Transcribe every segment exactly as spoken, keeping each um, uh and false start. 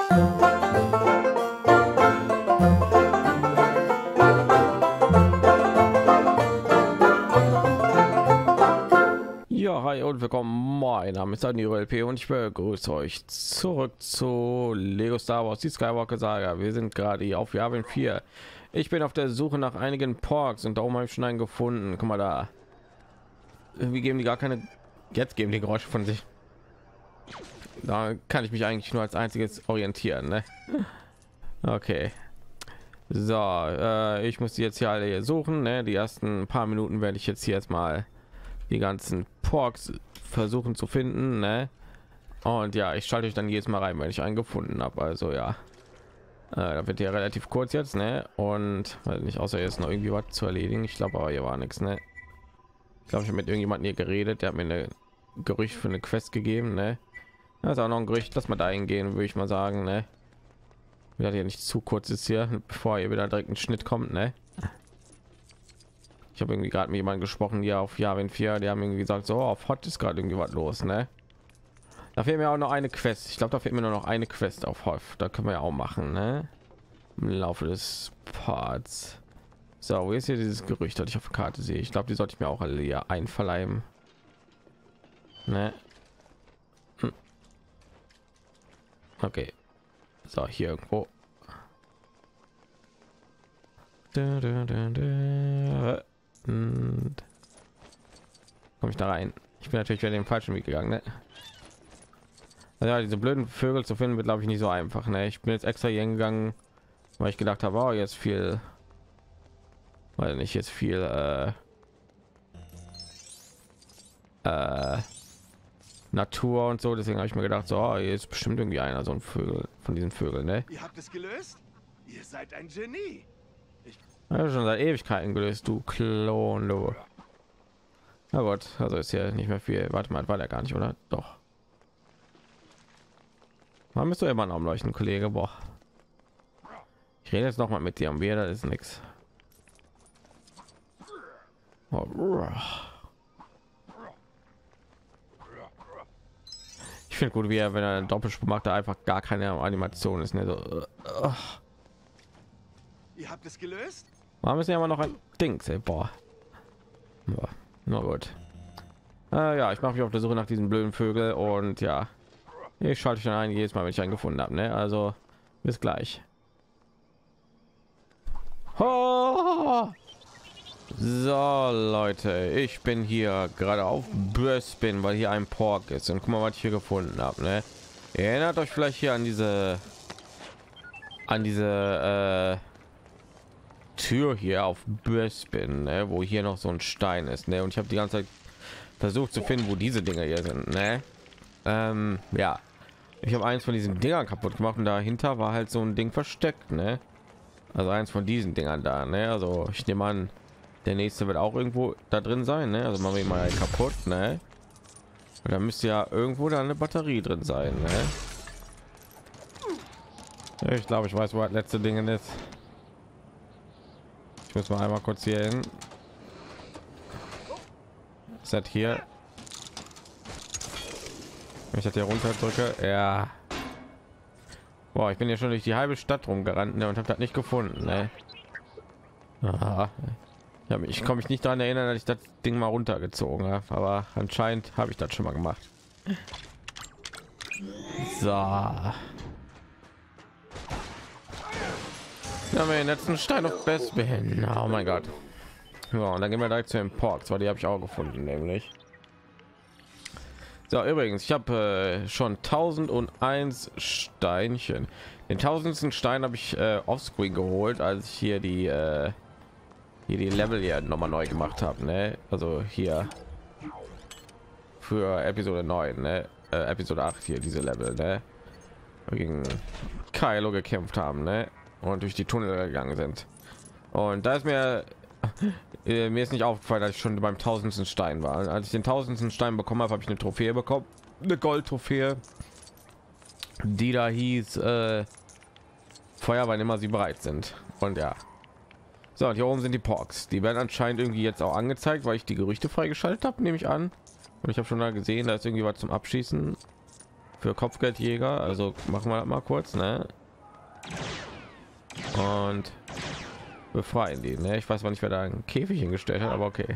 Ja, hi und willkommen. Mein Name ist Daniel L P und ich begrüße euch zurück zu Lego Star Wars die Skywalker Saga. Wir sind gerade hier auf Yavin vier. Ich bin auf der Suche nach einigen Porks und da oben habe ich schon einen gefunden. Guck mal da. Irgendwie geben die gar keine. Jetzt geben die Geräusche von sich. Da kann ich mich eigentlich nur als einziges orientieren. Ne? Okay. So, äh, ich muss die jetzt hier alle hier suchen. Ne? Die ersten paar Minuten werde ich jetzt hier jetzt mal die ganzen Porks versuchen zu finden, ne? Und ja, ich schalte euch dann jedes Mal rein, wenn ich einen gefunden habe. Also ja, äh, da wird ja relativ kurz jetzt, ne? Und weil nicht, außer jetzt noch irgendwie was zu erledigen. Ich glaube aber hier war nichts, ne? Ich glaube, ich habe mit irgendjemandem hier geredet, der hat mir eine Gerücht für eine Quest gegeben, ne? Das ist auch noch ein Gerücht, lass mal da hingehen, würde ich mal sagen, ne? Wieder hier nicht zu kurz ist hier, bevor ihr wieder direkt ein Schnitt kommt, ne? Ich habe irgendwie gerade mit jemandem gesprochen, hier auf Yavin vier, die haben irgendwie gesagt, so auf Hot ist gerade irgendwie was los, ne? Da fehlt mir auch noch eine Quest. Ich glaube, da fehlt mir nur noch eine Quest auf Hof. Da können wir ja auch machen, ne? Im Laufe des Parts. So, wo ist hier dieses Gerücht, das ich auf der Karte sehe? Ich glaube, die sollte ich mir auch alle hier einverleiben, ne? Hm. Okay. So, hier irgendwo. Da, da, da, da. Komme ich da rein? Ich bin natürlich wieder den falschen Weg gegangen, ne? Also ja, diese blöden Vögel zu finden wird, glaube ich, nicht so einfach, ne? Ich bin jetzt extra hier gegangen, weil ich gedacht habe, oh, jetzt viel, weil nicht jetzt viel äh, äh, Natur und so. Deswegen habe ich mir gedacht, so, oh, hier ist bestimmt irgendwie einer, so ein Vögel von diesen Vögeln, ne? Ihr habt es gelöst? Ihr seid ein Genie. Ja, schon seit Ewigkeiten gelöst, du Klon, du. Na gut, also ist ja nicht mehr viel. Warte mal, war der gar nicht, oder? Doch. Warum bist du immer noch am Leuchten, Kollege? Boah. Ich rede jetzt noch mal mit dir am Bier, das ist nichts. Ich finde gut, wie er, wenn er einen Doppelsprung macht, da einfach gar keine Animation ist. Ne? So, uh. Ihr habt es gelöst? Warum ist ja immer noch ein Dings? Ey, boah. Boah. Na gut. Äh, ja, ich mache mich auf der Suche nach diesen blöden Vögel und ja, ich schalte dann ein jedes Mal, wenn ich einen gefunden habe. Ne? Also bis gleich. Oh! So Leute, ich bin hier gerade auf Brisbane, weil hier ein Pork ist und guck mal, was ich hier gefunden habe. Ne? Ihr erinnert euch vielleicht hier an diese an diese äh, Tür hier auf Brisbane, ne? Wo hier noch so ein Stein ist, ne? Und ich habe die ganze Zeit versucht zu finden, wo diese Dinger hier sind, ne? Ähm, ja, ich habe eins von diesen Dingern kaputt gemacht und dahinter war halt so ein Ding versteckt, ne? Also eins von diesen Dingern da, ne? Also ich nehme an, der nächste wird auch irgendwo da drin sein, ne? Also machen wir mal kaputt, ne? Und da müsste ja irgendwo da eine Batterie drin sein, ne? Ich glaube, ich weiß, wo das letzte Ding ist. Ich muss mal einmal kurz hier hin. Ist hier? Wenn ich das hier runter drücke, ja. Boah, ich bin ja schon durch die halbe Stadt rumgerannt, ne, und habe das nicht gefunden, ne? Aha. Ja, ich kann mich nicht daran erinnern, dass ich das Ding mal runtergezogen habe, aber anscheinend habe ich das schon mal gemacht. So. Ja, wir den letzten Stein auf Brisbane. Oh mein Gott. Ja, und dann gehen wir direkt zu den Porks, weil die habe ich auch gefunden, nämlich. So, übrigens, ich habe äh, schon tausendeins Steinchen. Den tausendsten Stein habe ich äh, offscreen geholt, als ich hier die äh, hier die Level hier noch mal neu gemacht habe, ne? Also hier für Episode neun, ne? Äh, Episode acht hier diese Level, ne? Gegen Kylo gekämpft haben, ne? Und durch die Tunnel gegangen sind. Und da ist mir äh, mir ist nicht aufgefallen, dass ich schon beim tausendsten Stein war. Als ich den tausendsten Stein bekommen habe, habe ich eine Trophäe bekommen, eine Gold-Trophäe, die da hieß äh, Feuer, wann immer sie bereit sind. Und ja, so, und hier oben sind die Porks. Die werden anscheinend irgendwie jetzt auch angezeigt, weil ich die Gerüchte freigeschaltet habe, nehme ich an. Und ich habe schon da gesehen, da ist irgendwie was zum Abschießen. für Kopfgeldjäger, also machen wir das mal kurz, ne? Und befreien die, ne? Ich weiß zwar nicht, wer da einen Käfig hingestellt hat, aber okay.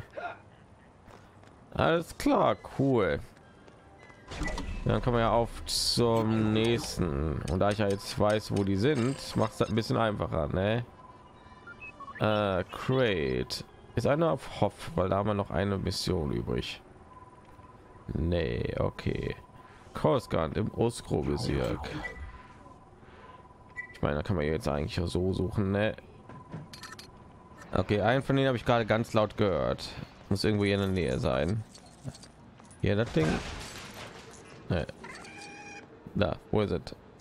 Alles klar, cool. Dann kommen wir ja auf zum nächsten. Und da ich ja jetzt weiß, wo die sind, macht es ein bisschen einfacher, ne? Äh, Crate ist einer auf Hoff, weil da haben wir noch eine Mission übrig. Nee, okay. Koruscant im Oskro-Bezirk. Ich meine, da kann man jetzt eigentlich auch so suchen, ne? Okay, einen von denen habe ich gerade ganz laut gehört. Muss irgendwo hier in der Nähe sein. Hier das Ding. Nee. Da, wo ist es?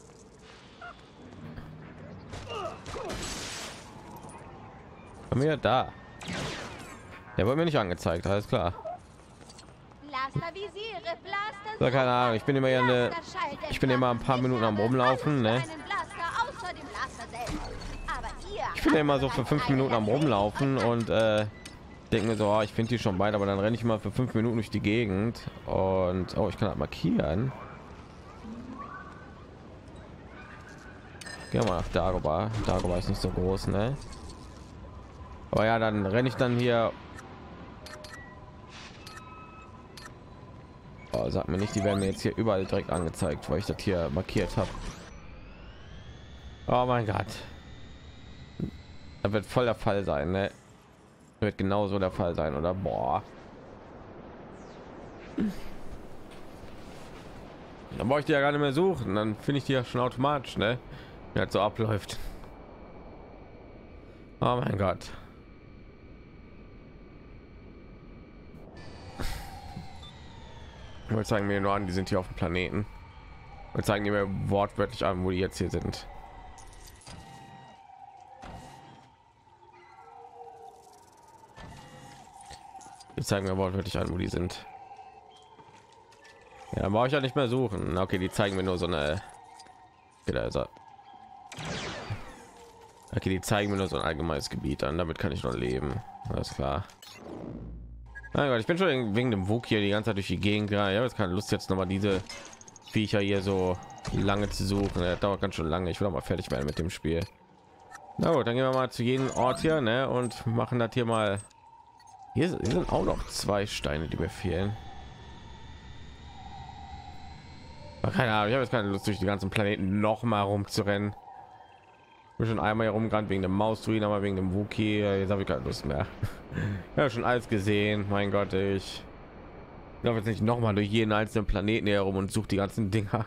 Bei mir da. Der wurde mir nicht angezeigt, alles klar. So, keine Ahnung, ich bin immer hier eine, ich bin immer ein paar Minuten am rumlaufen, ne? Ich bin immer so für fünf Minuten am rumlaufen und äh, denke mir so, oh, ich finde die schon weit, aber dann renne ich mal für fünf Minuten durch die Gegend und oh, ich kann halt markieren. Gehen wir mal nach Dagobah. Dagobah ist nicht so groß, ne? Aber ja, dann renne ich dann hier. Oh, sag mir nicht, die werden mir jetzt hier überall direkt angezeigt, weil ich das hier markiert habe. Oh mein Gott. Das wird voll der Fall sein, ne? Wird genauso der Fall sein, oder? Boah. Dann brauche ich die ja gar nicht mehr suchen, dann finde ich die ja schon automatisch, ne? Wie das so abläuft. Oh mein Gott. Wir zeigen mir nur an, die sind hier auf dem Planeten. Wir zeigen die mir wortwörtlich an, wo die jetzt hier sind. Wir zeigen mir wortwörtlich an, wo die sind. Ja, brauche ich ja nicht mehr suchen. Okay, die zeigen mir nur so eine. Also okay, die zeigen mir nur so ein allgemeines Gebiet an. Damit kann ich noch leben. Alles klar. Mein Gott, ich bin schon wegen dem Wuk hier die ganze Zeit durch die Gegend. Ja, ich habe jetzt keine Lust, jetzt noch mal diese Viecher hier so lange zu suchen. Das dauert ganz schön lange. Ich will auch mal fertig werden mit dem Spiel. Na gut, dann gehen wir mal zu jedem Ort hier, ne, und machen das hier mal. Hier sind auch noch zwei Steine, die mir fehlen. Aber keine Ahnung, ich habe jetzt keine Lust, durch die ganzen Planeten noch mal rumzurennen. Ich bin schon einmal hier rumgerannt wegen dem Mausdruiden, aber wegen dem Wookie. Jetzt habe ich keine Lust mehr. Ich habe schon alles gesehen. Mein Gott, ich glaube jetzt nicht noch mal durch jeden einzelnen Planeten herum und suche die ganzen Dinger.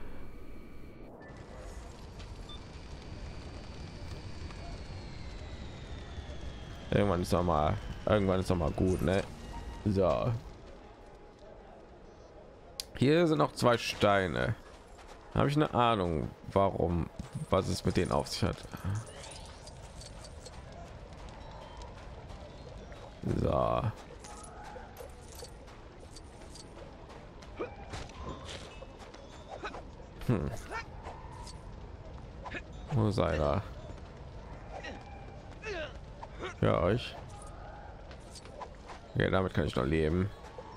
Irgendwann ist doch mal, irgendwann ist doch mal gut, ne? So. Hier sind noch zwei Steine. Habe ich eine Ahnung, warum, was es mit denen auf sich hat. So. Hm. Wo sei da? Ja, euch. Ja, damit kann ich noch leben.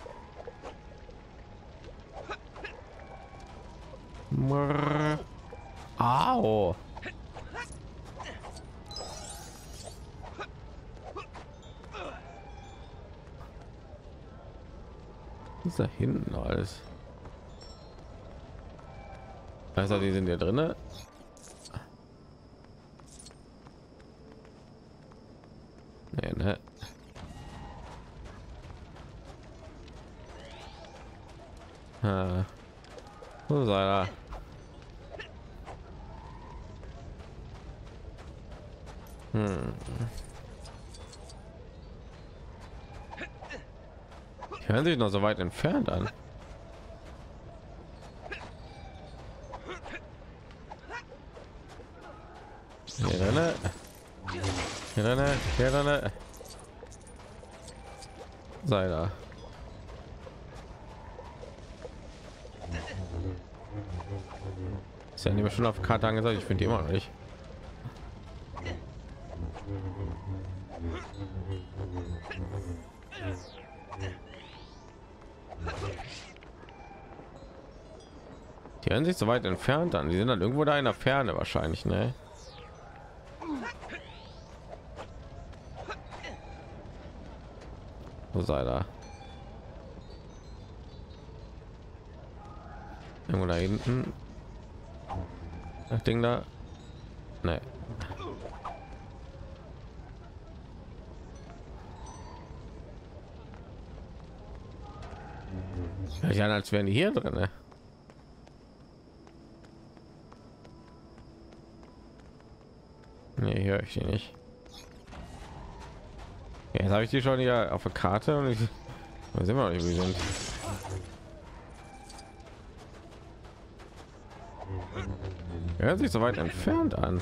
Au. Was ist da hinten alles? Also die sind ja drinne. Nee, ne? Ah. Wo sei er? Hm. Die hören sich noch so weit entfernt an. Hier drinne. Hier drinne. Hier drinne. Sei da. Ist ja nicht mehr schon auf der Karte angesagt. Ich finde die immer noch nicht. Die hören sich so weit entfernt an. Die sind dann irgendwo da in der Ferne wahrscheinlich, ne? Wo sei da? Irgendwo da hinten. Das Ding da. Ne. Ja, als wären die hier drin, ne? Nee, höre ich die nicht. Ja, jetzt habe ich die schon hier auf der Karte und ich da sind wir noch nicht, wie sind. Hört sich so weit entfernt an.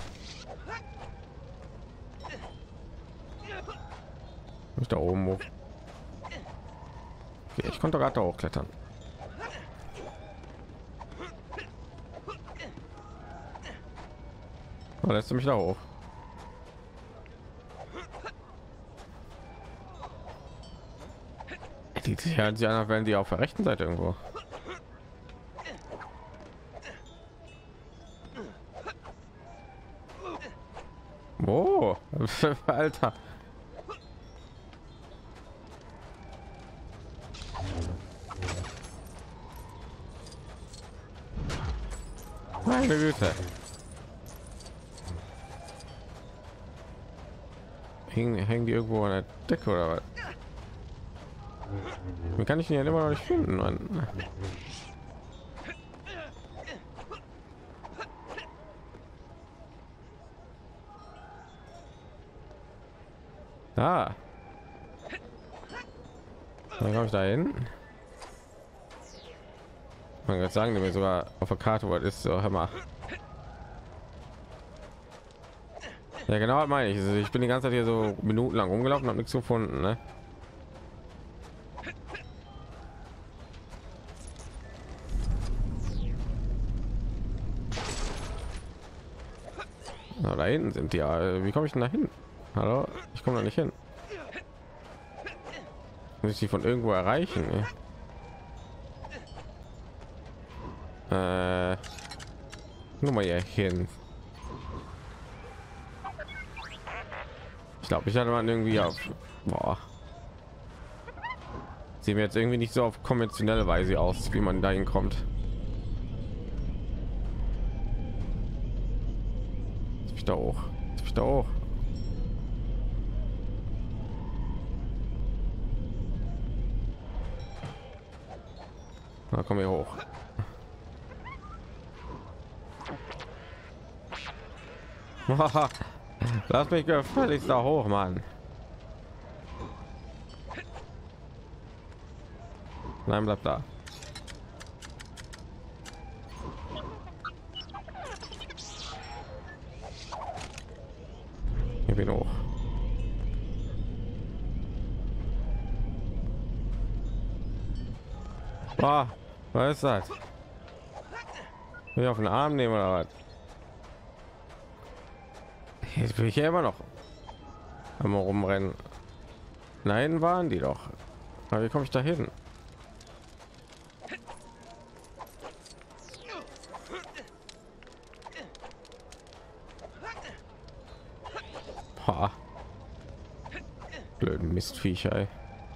Nicht da oben hoch. Okay, ich konnte gerade da hochklettern. Oh, lässt du mich da hoch? Die hören sich an, wenn die auf der rechten Seite irgendwo. Oh, Alter. Meine Güte. Hängen, hängen die irgendwo an der Decke oder was? Wie kann ich ihn ja immer noch nicht finden, Mann? Da. Dann komme ich da hin. Man kann sagen, mir sogar auf der Karte, was ist so, hör mal. Ja, genau, meine ich. Also ich bin die ganze Zeit hier so minutenlang rumgelaufen, habe nichts gefunden, ne? Na, da hinten sind die. Ja. Wie komme ich denn da hin? Hallo, ich komme da nicht hin. Muss ich die von irgendwo erreichen? Äh, nur mal hier hin. Ich glaube, ich hatte mal irgendwie auf. Boah. Sehen wir jetzt irgendwie nicht so auf konventionelle Weise aus, wie man dahin kommt. Jetzt bin ich da hoch. Jetzt bin ich da hoch. Na, komm hier hoch. Lass mich gefälligst da hoch, Mann. Nein, bleib da. Ich bin hoch. Ah, was ist das? Will ich auf den Arm nehmen oder was? Jetzt bin ich ja immer noch am rumrennen. Nein, waren die doch. Aber wie komme ich da hin? Blöden Mistviecher, ey.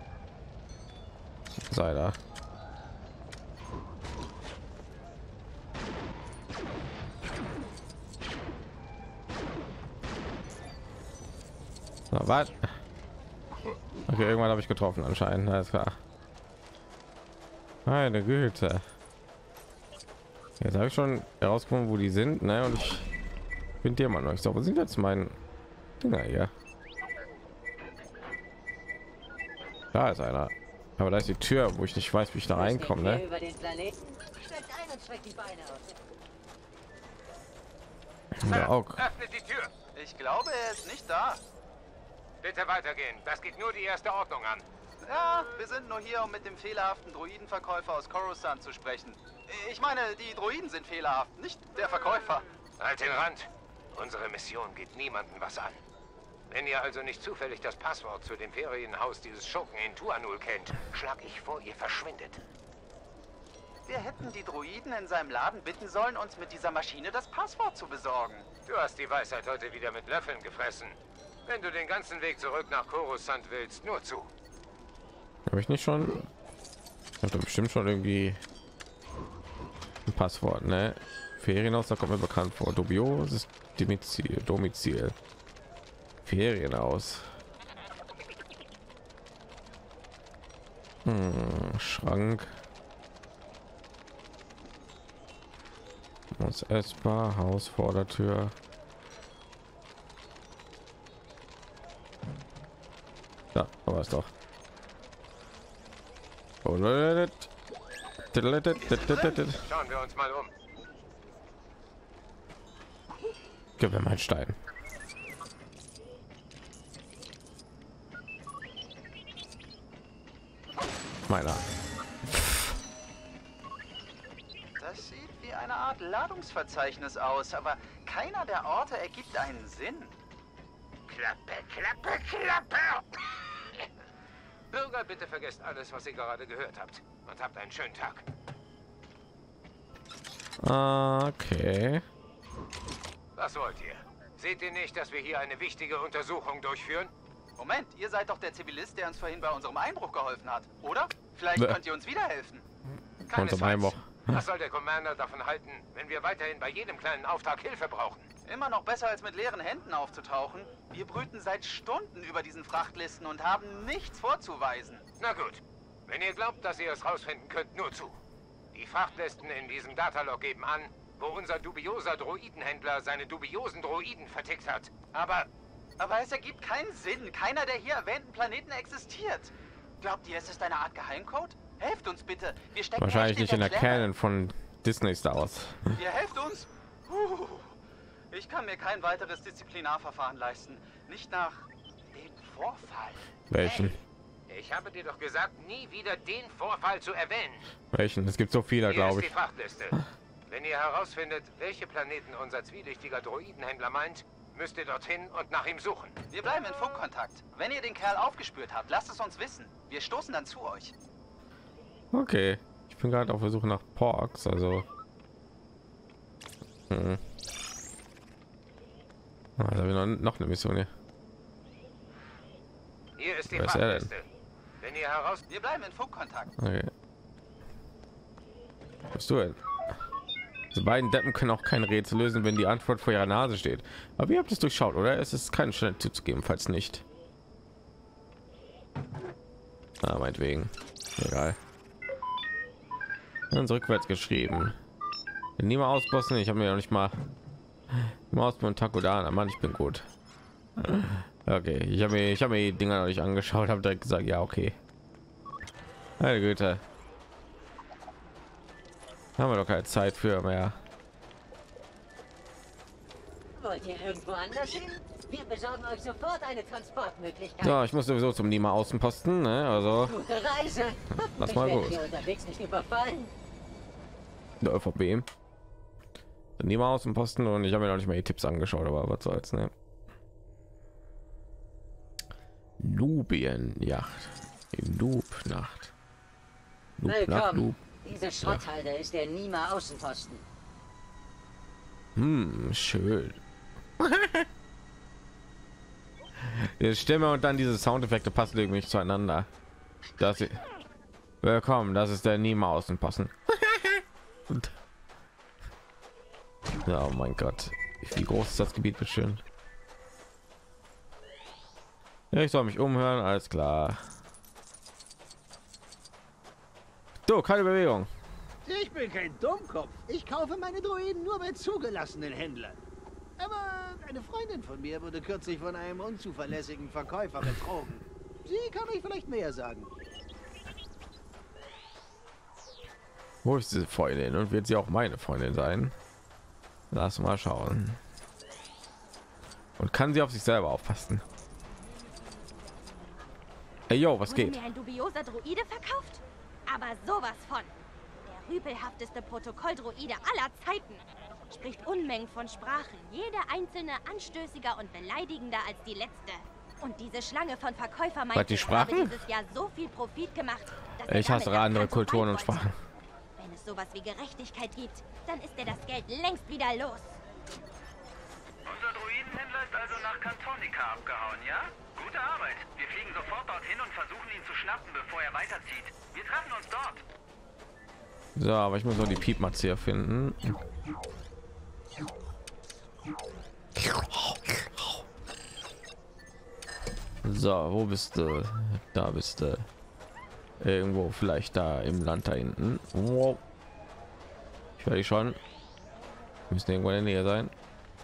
Sei da. Na, was? Okay, irgendwann habe ich getroffen anscheinend. Alles klar. Meine Güte. Jetzt habe ich schon herausgefunden, wo die sind, ne? Und ich bin dir mal noch. Ich glaube, wo sind jetzt mein Dinger hier? Da ist einer. Aber da ist die Tür, wo ich nicht weiß, wie ich da reinkomme, ne? Ja, auch. Öffnet die Tür. Ich glaube, er ist nicht da. Bitte weitergehen. Das geht nur die erste Ordnung an. Ja, wir sind nur hier, um mit dem fehlerhaften Droidenverkäufer aus Coruscant zu sprechen. Ich meine, die Droiden sind fehlerhaft, nicht der Verkäufer. Halt den Rand. Unsere Mission geht niemandem was an. Wenn ihr also nicht zufällig das Passwort zu dem Ferienhaus dieses Schurken in Tuanul kennt, schlage ich vor, ihr verschwindet. wir hätten die Droiden in seinem Laden bitten sollen, uns mit dieser Maschine das Passwort zu besorgen. Du hast die Weisheit heute wieder mit Löffeln gefressen. Wenn du den ganzen Weg zurück nach Coruscant willst, nur zu. Habe ich nicht schon? Ich habe bestimmt schon irgendwie ein Passwort, ne? Ferienhaus, da kommt mir bekannt vor. Dubioses Domizil, Domizil. Ferienhaus. Hm, Schrank. Das Essbar, Haus vor der Tür. Ja, aber ist doch. Oh, Schauen wir uns mal um. Gib mir meinen Stein. Meiner. Das sieht wie eine Art Ladungsverzeichnis aus, aber keiner der Orte ergibt einen Sinn. Klappe, Klappe, Klappe. Bürger, bitte vergesst alles, was ihr gerade gehört habt. Und habt einen schönen Tag. Okay. Was wollt ihr? Seht ihr nicht, dass wir hier eine wichtige Untersuchung durchführen? Moment, ihr seid doch der Zivilist, der uns vorhin bei unserem Einbruch geholfen hat, oder? Vielleicht Bäh. könnt ihr uns wieder helfen. Unserem Einbruch. Was soll der Commander davon halten, wenn wir weiterhin bei jedem kleinen Auftrag Hilfe brauchen? Immer noch besser als mit leeren Händen aufzutauchen. Wir brüten seit Stunden über diesen Frachtlisten und haben nichts vorzuweisen. Na gut. Wenn ihr glaubt, dass ihr es rausfinden könnt, nur zu. Die Frachtlisten in diesem Datalog geben an, wo unser dubioser Droidenhändler seine dubiosen Droiden vertickt hat. Aber... Aber es ergibt keinen Sinn. Keiner der hier erwähnten Planeten existiert. Glaubt ihr, es ist eine Art Geheimcode? Helft uns bitte. Wir stecken Wahrscheinlich echt nicht in der Klemme. Canon von Disney Star Wars. Ihr helft uns? Puh. Ich kann mir kein weiteres Disziplinarverfahren leisten. Nicht nach dem Vorfall. Welchen? Ich habe dir doch gesagt, nie wieder den Vorfall zu erwähnen. Welchen? Es gibt so viele, Hier glaube ist die ich. Frachtliste. Wenn ihr herausfindet, welche Planeten unser zwielichtiger Droidenhändler meint, müsst ihr dorthin und nach ihm suchen. Wir bleiben in Funkkontakt. Wenn ihr den Kerl aufgespürt habt, lasst es uns wissen. Wir stoßen dann zu euch. Okay. Ich bin gerade auf der Suche nach Porks, also. Hm. Also habe ich noch, noch eine Mission hier. Hier ist die Wer ist er denn? Frachtliste. Wenn ihr heraus... Wir bleiben in Funkkontakt. Okay. Was bist du denn? Diese beiden Deppen können auch kein Rätsel lösen, wenn die Antwort vor ihrer Nase steht. Aber ihr habt es durchschaut, oder? Es ist keine schnelle Tipp zu geben, falls nicht. Ah, meinetwegen. Egal. Ganz rückwärts geschrieben. Niemals ausbossen. Ich habe mir noch nicht mal Maus und Takodan. Mann, ich bin gut. Okay, ich habe mir, ich habe mir die Dinger noch nicht angeschaut, habe direkt gesagt, ja, okay. Meine Güte. Haben wir doch keine Zeit für mehr. Wollt ihr irgendwo anders hin? Wir besorgen euch sofort eine Transportmöglichkeit. So, ich muss sowieso zum Nima Außenposten, ne? Also Gute Reise. lass mal Werden los. wir unterwegs nicht überfallen. Der Ö V B. Nima Außenposten und ich habe mir noch nicht mal die Tipps angeschaut, aber was soll's, ne? Nubienjacht. Die Noob-Nacht. Noob-Nacht, Willkommen. Noob. Diese Schrotthalde ist der Nima Außenposten. Hm, schön. Die Stimme und dann diese Soundeffekte passen irgendwie nicht zueinander. Das sie willkommen, das ist der Nima Außenposten. Und ja, oh mein Gott, wie groß ist das Gebiet, bitte schön. Ja, ich soll mich umhören, alles klar. Du, keine Bewegung. Ich bin kein Dummkopf. Ich kaufe meine Droiden nur bei zugelassenen Händlern. Aber eine Freundin von mir wurde kürzlich von einem unzuverlässigen Verkäufer betrogen. Sie kann euch vielleicht mehr sagen. Wo ist diese Freundin und wird sie auch meine Freundin sein? Lass mal schauen. Und kann sie auf sich selber aufpassen? Hey, yo, was Wurde geht? mir ein dubioser Droide verkauft? Aber sowas von. Der rüpelhafteste Protokolldroide aller Zeiten. Spricht Unmengen von Sprachen. Jede einzelne anstößiger und beleidigender als die letzte. Und diese Schlange von Verkäufer meinte, die er habe Sprachen? dieses Jahr so viel Profit gemacht, dass er Ich damit hasse das andere Ganze Kulturen und bald wollte. Sprachen. Wenn es sowas wie Gerechtigkeit gibt, dann ist er das Geld längst wieder los. Unser Druidenhändler ist also nach Cantonica abgehauen, ja? Gute Arbeit. Wir fliegen sofort dorthin und versuchen ihn zu schnappen, bevor er weiterzieht. Wir treffen uns dort. So, aber ich muss noch die Piepmatz hier finden. So, wo bist du? Da bist du. Irgendwo vielleicht da im Land da hinten. Wow. Ich werde schon. Wir müssen irgendwo in der Nähe sein.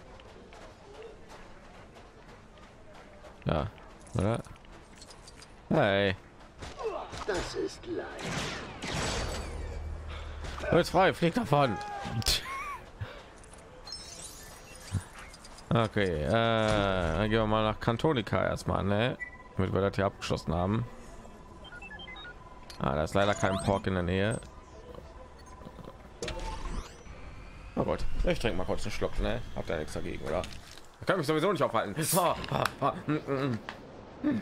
Ja, oder? Hey. Das ist leicht. Jetzt frei, flieg davon. Okay, äh, dann gehen wir mal nach Cantonica erstmal, ne? Damit wir das hier abgeschlossen haben. Ah, da ist leider kein Pork in der Nähe. Oh Gott, ich trinke mal kurz einen Schluck, ne? Habt ihr nichts dagegen, oder? Ich kann mich sowieso nicht aufhalten. Ah, ah, ah, mm, mm, mm.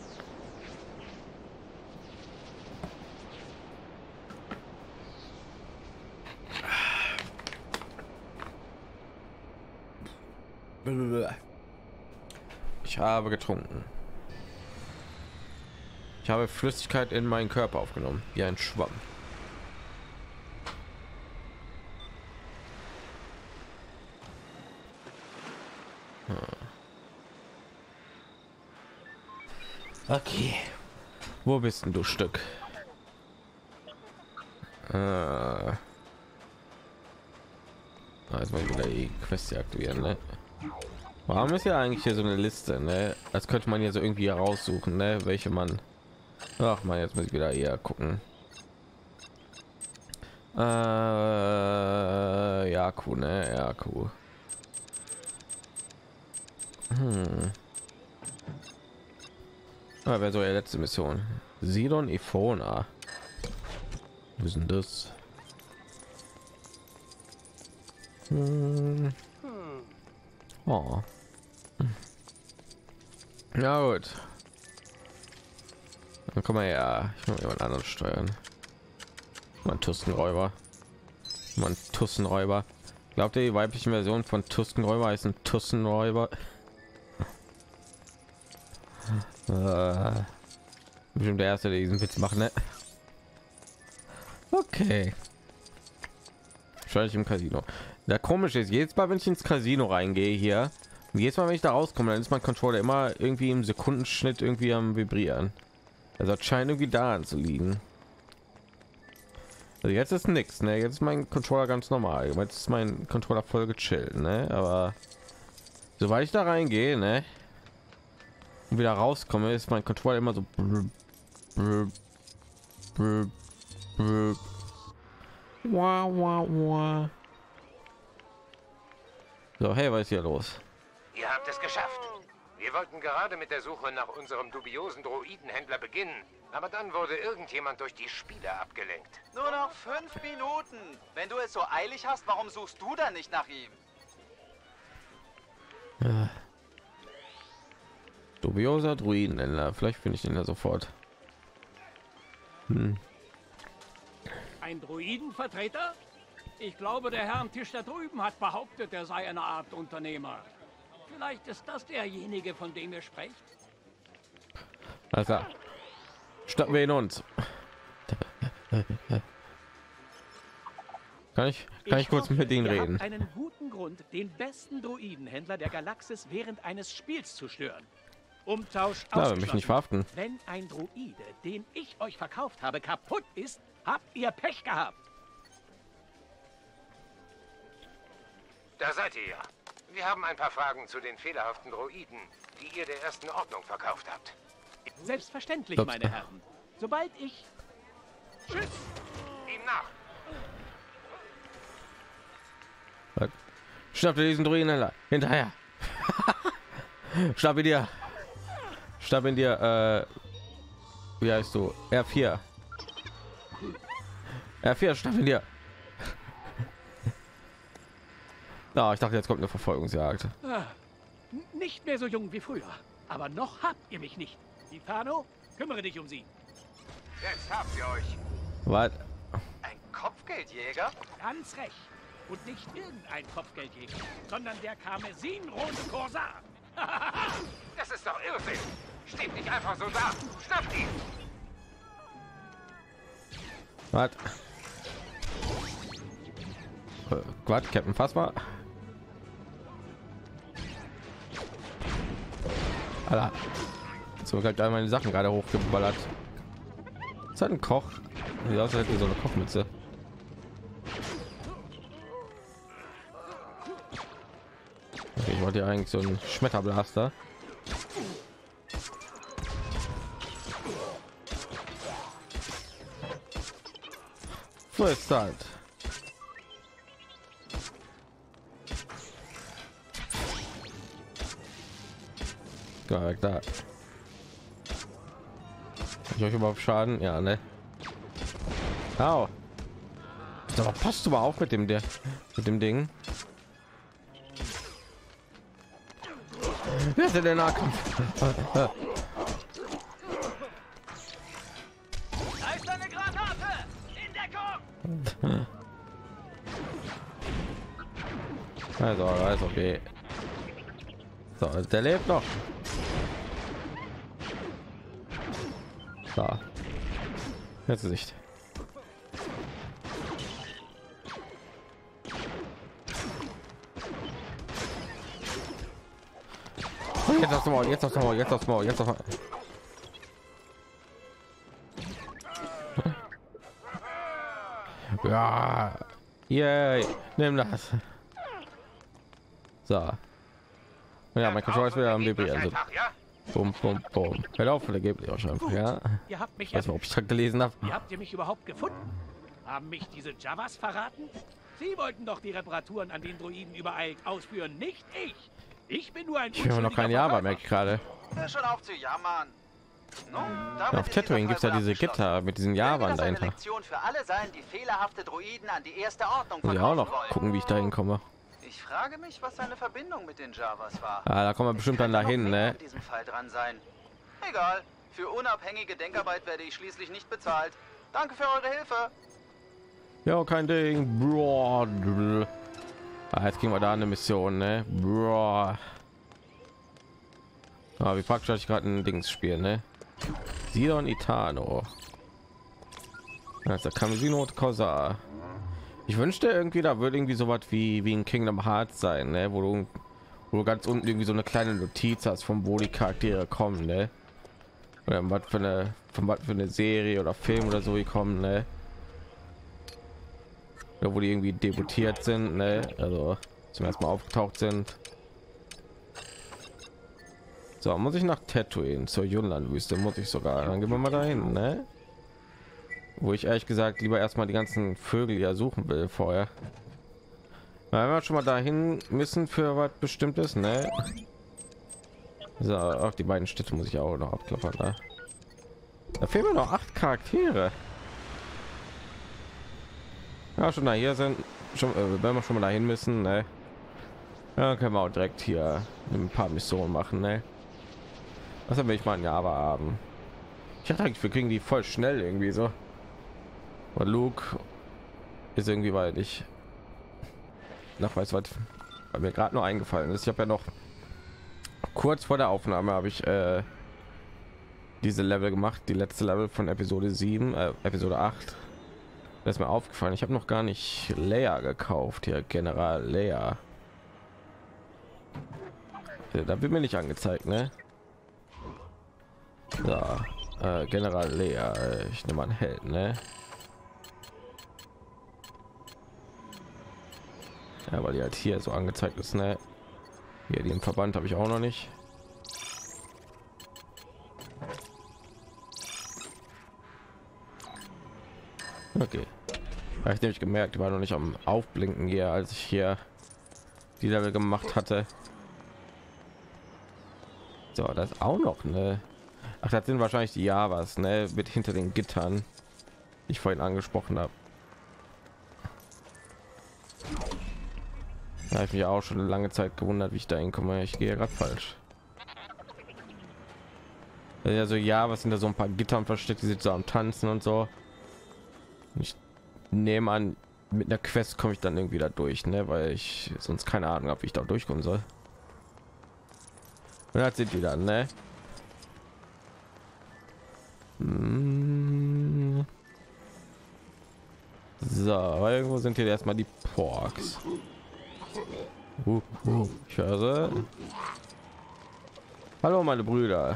Ich habe getrunken. Ich habe Flüssigkeit in meinen Körper aufgenommen, wie ein Schwamm. Okay. Wo bist denn du, Stück? Äh. Jetzt mal wieder die Quest hier aktivieren, ne? Warum ist ja eigentlich hier so eine Liste, ne? Als könnte man hier so irgendwie heraussuchen, ne? Welche man. Ach man, jetzt muss ich wieder eher gucken. Äh, ja, cool, ne? Ja, cool. Hm. Ah, wäre so die letzte Mission. Sidon Ifona. Wo ist denn das? Hm. Oh. Ja gut. Dann kann man ja, ich muss jemand anderen steuern. Man Tuskenräuber. Man Tussenräuber. Glaubt ihr, die weibliche Version von Tuskenräuber ist ein Tussenräuber? äh, bestimmt der erste, der diesen Witz macht, ne? Okay. Wahrscheinlich im Casino. Der komisch ist, jedes Mal, wenn ich ins Casino reingehe hier, und jedes Mal, wenn ich da rauskomme, dann ist mein Controller immer irgendwie im Sekundenschnitt irgendwie am Vibrieren. Also das scheint irgendwie daran zu liegen. Also jetzt ist nichts, ne? Jetzt ist mein Controller ganz normal. Jetzt ist mein Controller voll gechillt, ne? Aber sobald ich da reingehe, ne? Und wieder rauskomme, ist mein Controller immer so. Wow, wow, wow. So, hey, was ist hier los? Ihr habt es geschafft. Wir wollten gerade mit der Suche nach unserem dubiosen Droidenhändler beginnen, aber dann wurde irgendjemand durch die Spiele abgelenkt. Nur noch fünf Minuten. Wenn du es so eilig hast, warum suchst du dann nicht nach ihm? Ja. Dubioser Druidenhändler. Vielleicht finde ich ihn ja sofort. Hm. Ein Druidenvertreter? Ich glaube, der Herr am Tisch da drüben hat behauptet, er sei eine Art Unternehmer. Vielleicht ist das derjenige, von dem ihr sprecht. Also, stoppen wir in uns. Kann ich, kann ich, ich kurz hoffe, mit Ihnen reden? Einen guten Grund, den besten Druidenhändler der Galaxis während eines Spiels zu stören. Umtausch ja, mich nicht verhaften. Wenn ein Druide, den ich euch verkauft habe, kaputt ist, habt ihr Pech gehabt. Da seid ihr ja. Wir haben ein paar Fragen zu den fehlerhaften Droiden, die ihr der ersten Ordnung verkauft habt. Selbstverständlich, Ups. meine Herren. Sobald ich... Tschüss! Ihm nach! Schnapp dir diesen Druidenhändler. Hinterher! Schnapp ihn dir! Schnapp ihn dir, äh... Wie heißt du? R vier. R vier, schnapp ihn dir! Na, ja, ich dachte, jetzt kommt eine Verfolgungsjagd. Ah, nicht mehr so jung wie früher, aber noch habt ihr mich nicht. Titano, kümmere dich um sie. Jetzt habt ihr euch. Was? Ein Kopfgeldjäger? Ganz recht. Und nicht irgendein Kopfgeldjäger, sondern der karmesinrote Korsar. Das ist doch Irrsinn. Steht nicht einfach so da. Schnappt ihn. Was? Äh, Quatsch, Captain Fassbar. Alter. So hat all meine Sachen gerade hochgeballert. Ist halt ein Koch. Sieht aus, als hätte so eine Kochmütze. Okay, ich wollte ja eigentlich so einen Schmetterblaster. So ist halt. Geil, da. Ich euch überhaupt Schaden? Ja, ne? Au. So, passt du mal auf mit dem der mit dem Ding. Wer ist denn der Nahkampf? Da ist eine Granate! In Deckung! Also, also okay. So, der lebt noch. Da. Jetzt Gesicht. Jetzt aufs Maul, jetzt aufs Maul, jetzt aufs Maul, jetzt aufs Maul. Ja. Yay. Nimm das. So. Ja, mein Controller ist wieder am Vibrieren. Also. Bum, bum, bum. Hör auf, der gibt auch schon. Ja. Ihr habt mich Ich weiß nicht, ob ich das gelesen habe. Wie habt ihr mich überhaupt gefunden? Haben mich diese Javas verraten? Sie wollten doch die Reparaturen an den Droiden überall ausführen, nicht ich. Ich bin nur ein Ich höre noch kein Java, merke ich gerade. Hör schon auf zu jammern. Nun, Ja, auf Tatooine gibt es ja diese Gitter mit diesen Javern dahinter. Lektion für alle sein, die fehlerhafte Droiden an die erste Ordnung Muss ich auch noch gucken, wie ich da hinkomme. Ich frage mich, was seine Verbindung mit den Javas war. Ah, da kommen wir bestimmt dann dahin, ne? In diesem Fall dran sein. Egal. Für unabhängige Denkarbeit werde ich schließlich nicht bezahlt. Danke für eure Hilfe. Ja, kein Ding. Bro. Ah, jetzt kriegen wir da eine Mission, ne? Bro. Ah, wie praktisch, dass ich gerade ein Dings spielen, ne? Sidon Itano. Das ist der Kamesino Korsar. Ich wünschte irgendwie, da würde irgendwie so was wie wie ein Kingdom Hearts sein, ne? Wo du, wo du ganz unten irgendwie so eine kleine Notiz hast, von wo die Charaktere kommen, ne? Oder was für eine, von was für eine Serie oder Film oder so die kommen, ne? Oder wo die irgendwie debütiert sind, ne? Also zum ersten Mal aufgetaucht sind. So, muss ich nach Tatooine zur Yunnan-Wüste, muss ich sogar. Dann gehen wir mal dahin, ne? Wo ich ehrlich gesagt lieber erstmal die ganzen Vögel ja suchen will vorher. Weil wir schon mal dahin müssen für was Bestimmtes, ne? So, auch die beiden Städte muss ich auch noch abklappern. Da, da fehlen mir noch acht Charaktere. Ja, schon da hier sind, schon, äh, wenn wir schon mal dahin müssen, ne? Ja, können wir auch direkt hier ein paar Missionen machen, ne? Was will ich mal in Java haben? Ich hatte eigentlich, wir kriegen die voll schnell irgendwie so. Und Luke ist irgendwie, weil ich nach weiß was, weil mir gerade nur eingefallen ist. Ich habe ja noch kurz vor der Aufnahme habe ich äh, diese Level gemacht, die letzte Level von Episode sieben, äh, Episode acht. Das ist mir aufgefallen. Ich habe noch gar nicht Leia gekauft hier, General Leia. Da wird mir nicht angezeigt, ne? So, äh, General Leia. Ich nehme einen Held, ne? Ja, weil die halt hier so angezeigt ist, ne? Hier den Verband habe ich auch noch nicht. Okay. Ja, ich nämlich gemerkt, die war noch nicht am Aufblinken hier, als ich hier die Level gemacht hatte. So, das ist auch noch, ne? Ach, das sind wahrscheinlich die Javas, ne? Mit hinter den Gittern, die ich vorhin angesprochen habe. Da habe ich mich auch schon eine lange Zeit gewundert, wie ich da hinkomme. Ich gehe gerade falsch. Also ja, was sind da so ein paar Gittern versteckt, die sind so am Tanzen und so. Ich nehme an, mit einer Quest komme ich dann irgendwie da durch, ne? Weil ich sonst keine Ahnung habe, wie ich da durchkommen soll. Und jetzt sind die dann, ne? Hm. So, irgendwo sind hier erstmal die Porks. Uh, uh, ich höre. Hallo, meine Brüder.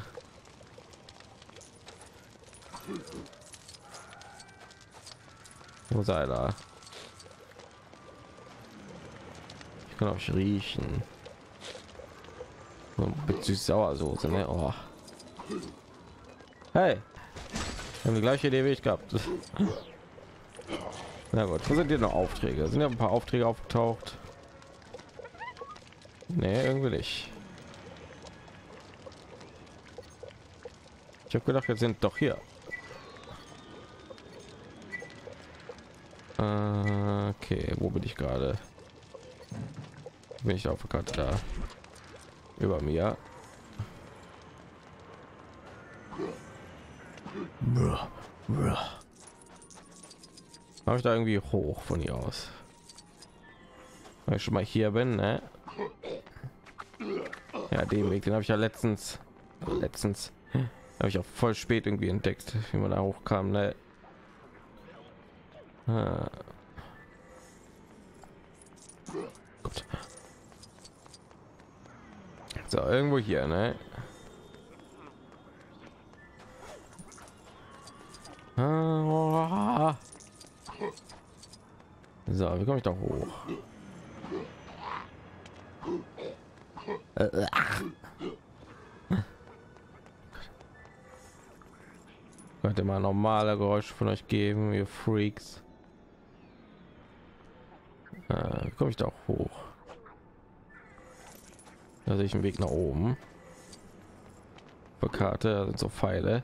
Wo seid ihr? Ich kann euch riechen. Mit süß-sauersoße, ne? Oh. Hey, wir haben die gleiche Idee wie ich gehabt. Na gut, wo sind hier noch Aufträge? Sind ja ein paar Aufträge aufgetaucht? Nee, irgendwie nicht. Ich habe gedacht, wir sind doch hier. Äh, okay, wo bin ich gerade? Bin ich auf der Karte da? Über mir. Habe ich da irgendwie hoch von hier aus? Wenn ich schon mal hier bin, ne? Ja, den Weg, den habe ich ja letztens, letztens habe ich auch voll spät irgendwie entdeckt, wie man da hochkam, ne? Ah. Gut. So, irgendwo hier, ne? Ah. So, wie komme ich da hoch? Äh, Könnt ihr mal normale Geräusche von euch geben, ihr Freaks? Äh, wie komme ich da auch hoch? Da sehe ich einen Weg nach oben. Auf der Karte da sind so Pfeile.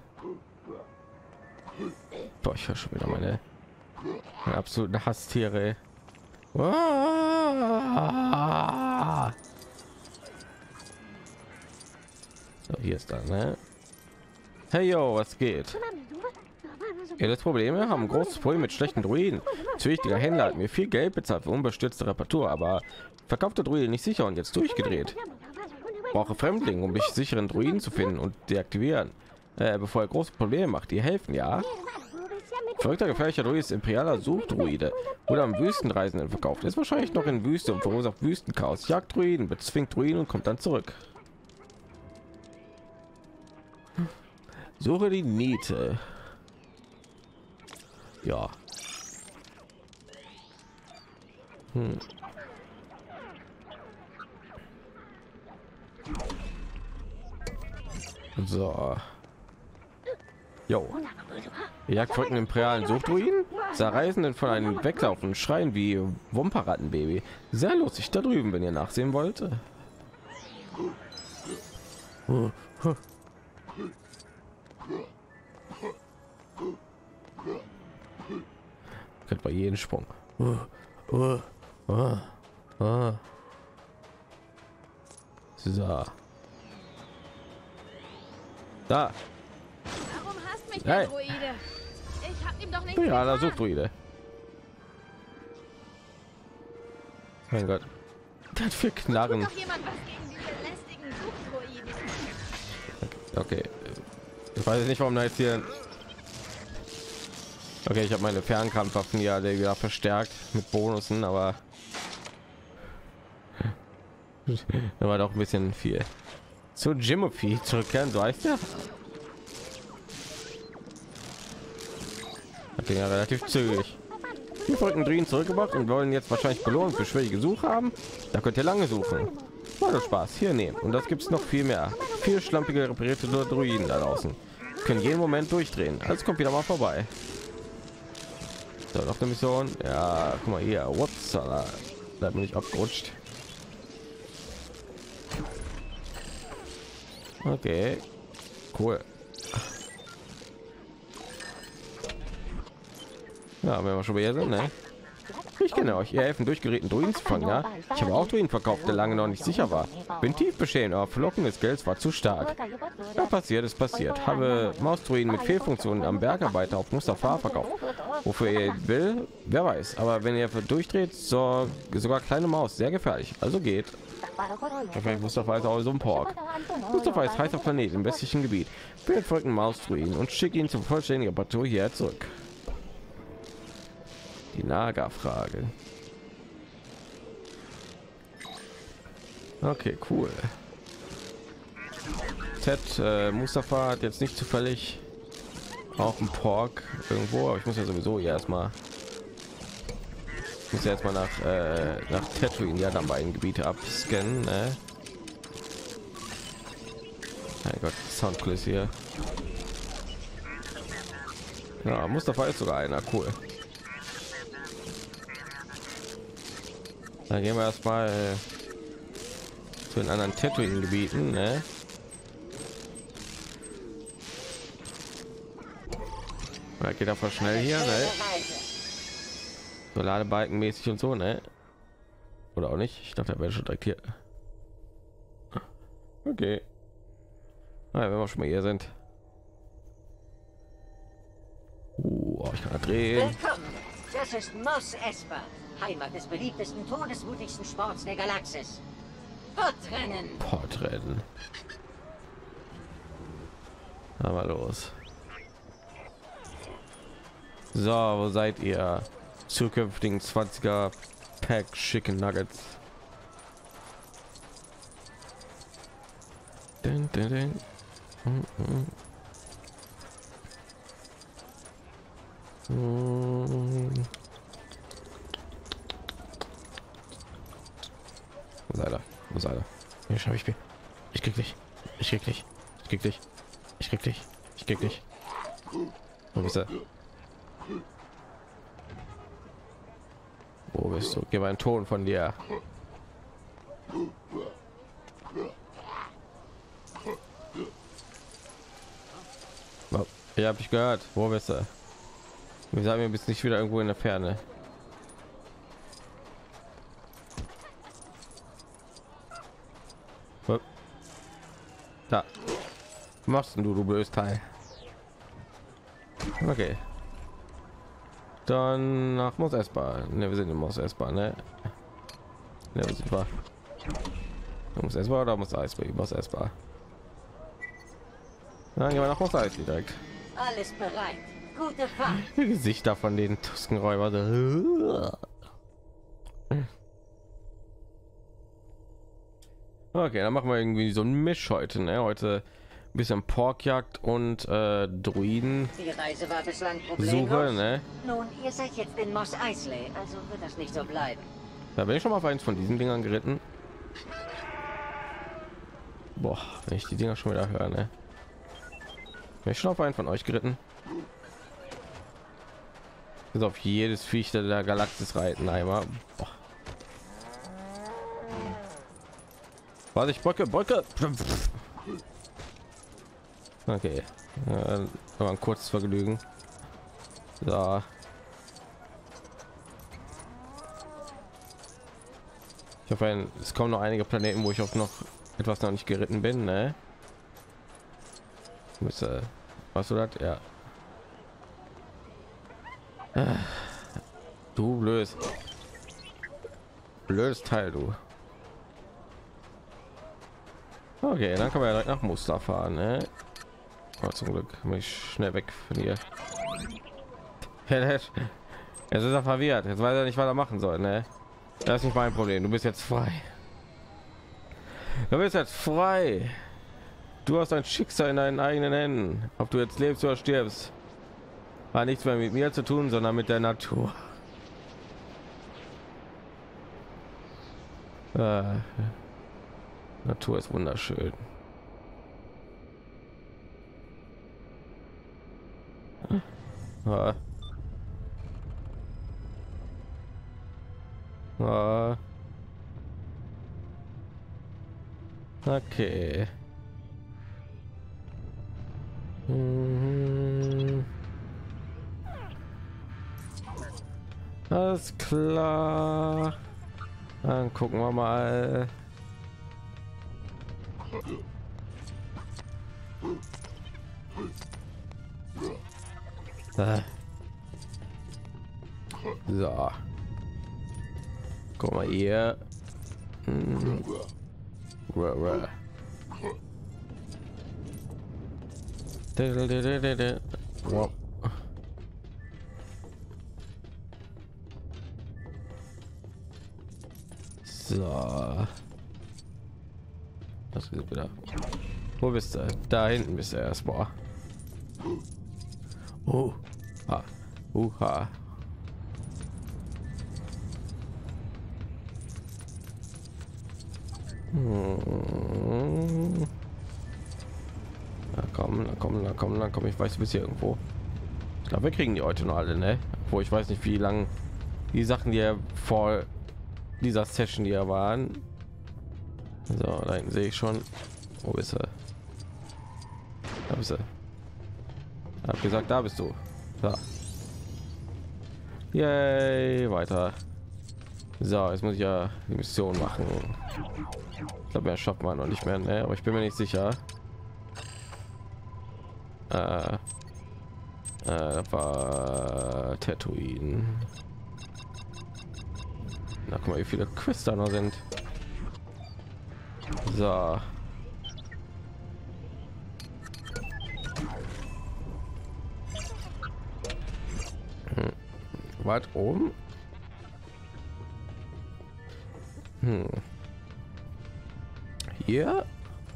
Boah, ich höre schon wieder meine, meine absoluten Hasstiere. Ah! So, hier ist da, ne? Hey yo, was geht? Ja, das Problem, wir haben ein großes Problem mit schlechten Druiden. Züchtiger Händler hat mir viel Geld bezahlt für unbestürzte Reparatur, aber verkaufte Druide nicht sicher und jetzt durchgedreht. Brauche Fremdlinge, um dich sicheren Druiden zu finden und deaktivieren, äh, bevor er große Probleme macht. Die helfen, ja. Verrückter gefährlicher Druide ist imperialer Suchdruide oder am Wüstenreisenden verkauft. Ist wahrscheinlich noch in Wüste und verursacht Wüstenchaos. Jagt Druiden, bezwingt Druiden und kommt dann zurück. Suche die Niete. Ja. Hm. So. Jo. Jagt folgenden imperialen Suchdruiden. Zerreißenden von einem weglaufen und schreien wie Wumperrattenbaby. Sehr lustig da drüben, wenn ihr nachsehen wollt. Oh. Oh. Könnt bei jedem Sprung. Oh, oh, oh, oh. So. Da. Warum hasst mich Hey. der Druide? Ich hab ihm doch nicht Ja, da getan. sucht Druide. Mein Gott. Der hat viel Knarren. Tut doch jemand was gegen diese lästigen Suchdruiden. Okay. Ich weiß nicht, warum da jetzt hier. Okay, ich habe meine Fernkampfwaffen ja der wieder verstärkt mit Bonussen, aber da war doch ein bisschen viel. Zu Jimothy zurückkehren, du weißt ja. Hat den ja relativ zügig. Die folgen Druiden zurückgebracht und wollen jetzt wahrscheinlich Belohnung für schwierige Suche haben. Da könnt ihr lange suchen. War doch Spaß. Hier nehmen. Und das gibt es noch viel mehr. Viel schlampige reparierte Druiden da draußen. Können jeden Moment durchdrehen. Alles kommt wieder mal vorbei. So, noch eine Mission. Ja, guck mal hier. Whoops, da bin ich abgerutscht. Okay, cool. Ja, wenn wir schon hier sind, ne? Ich kenne euch. Ihr helfen durchgeräten Druiden zu fangen, ja? Ich habe auch Druiden verkauft, der lange noch nicht sicher war. Bin tief beschämt, aber Verlockung des Gelds war zu stark. Was passiert, ist passiert. Habe Mausdruiden mit Fehlfunktionen am Bergarbeiter auf Mustafa verkauft. Wofür ihr will, wer weiß. Aber wenn ihr durchdreht, so, sogar kleine Maus, sehr gefährlich. Also geht. Vielleicht Mustafa ist auch so ein Pork. Mustafa ist heißer Planet im westlichen Gebiet. Findet folgenden Mausdruiden und schickt ihn zum vollständigen Reparatur hierher zurück. Die Naga-Frage. Okay, cool. Ted, äh, Mustafa hat jetzt nicht zufällig auch ein Pork irgendwo, aber ich muss ja sowieso erstmal muss jetzt mal nach äh, nach Tatooine, ja, dann beiden Gebiete abscannen. Ne? Mein Gott, Soundkulisse hier. Ja, Mustafa ist sogar einer, cool. Dann gehen wir erstmal äh, zu den anderen Tatooine-Gebieten. Ne? Ja, geht einfach schnell hier, ne? So Ladebalken mäßig und so, ne? Oder auch nicht? Ich dachte, er wäre schon direkt hier. Okay. Na, wenn wir schon mal hier sind. Uh, ich kann da drehen. Willkommen. Das ist Mos Espa, Heimat des beliebtesten, todesmutigsten Sports der Galaxis. Podrennen. Podrennen. Aber los. So, wo seid ihr? Zukünftigen zwanziger Pack Chicken Nuggets. Dun, dun, dun. Mm, mm. Mm. Wo sei da? Wo sei da? Hier schaffe ich mich. Ich krieg dich. Ich krieg dich. Ich krieg dich. Ich krieg dich. Ich krieg dich. Wo bist du? Wo bist du? Gib einen Ton von dir. Ich habe dich gehört. Wo bist du? Wir sagen, wir bist nicht wieder irgendwo in der Ferne. Da. Was machst denn du, du blödes Teil? Okay. Dann nach Mos Espa. Ne, wir sind in Mos Espa, ne? Ne, wir sind wir. Mos Espa oder Mos Espa? Mos Espa. Dann gehen wir nach Mos Espa direkt. Alles bereit. Gute Fahrt. Die Gesichter von den Tuskenräuber. Okay, dann machen wir irgendwie so ein Misch heute, ne? Heute ein bisschen Porkjagd und äh, Druiden. Die Reise war bislang Suche, problemlos. ne? Nun, ihr seid jetzt in Mos Eisley, also wird das nicht so bleiben. Da bin ich schon mal auf eins von diesen Dingern geritten. Boah, wenn ich die Dinger schon wieder höre, ne? Bin ich schon auf einen von euch geritten? Ist auf jedes Viech der Galaxis reiten einmal. Boah. Was ich Brücke, Brücke. Okay, äh, aber ein kurzes Vergnügen. So. Ich hoffe, es kommen noch einige Planeten, wo ich auch noch etwas noch nicht geritten bin, ne? Müsste, was du das? Ja. Du blödes, blödes Teil, du. Okay, dann können wir ja direkt nach Muster fahren, ne? Oh, zum Glück bin ich schnell weg von hier. Jetzt ist er verwirrt. Jetzt weiß er nicht, was er machen soll, ne? Das ist nicht mein Problem. Du bist jetzt frei. Du bist jetzt frei. Du hast ein Schicksal in deinen eigenen Händen. Ob du jetzt lebst oder stirbst, hat nichts mehr mit mir zu tun, sondern mit der Natur. Äh, Natur ist wunderschön. Ah. Ah. Okay. Mhm. Alles klar. Dann gucken wir mal. Ah. So. Guck mal hier. Hm. Ruh, ruh. Wow. So. Das ist wieder. Wo bist du? Da hinten bist du erstmal. Oh. Ah. Uha. Hm. Na komm, na komm, na komm, na komm, ich weiß, du bist hier irgendwo. Ich glaube, wir kriegen die heute noch alle, ne? Wo ich weiß nicht, wie lang die Sachen, die ja vor dieser Session hier waren. So, da hinten sehe ich schon. Wo bist du? Da bist du. Ich hab gesagt, da bist du. So. Yay, weiter. So, jetzt muss ich ja die Mission machen. Ich glaube, mehr schafft man noch nicht mehr, ne? Aber ich bin mir nicht sicher. Äh, äh, war Tatooine. Na, guck mal, wie viele Quests da noch sind. So. Hm. Weit oben. Hm. Hier.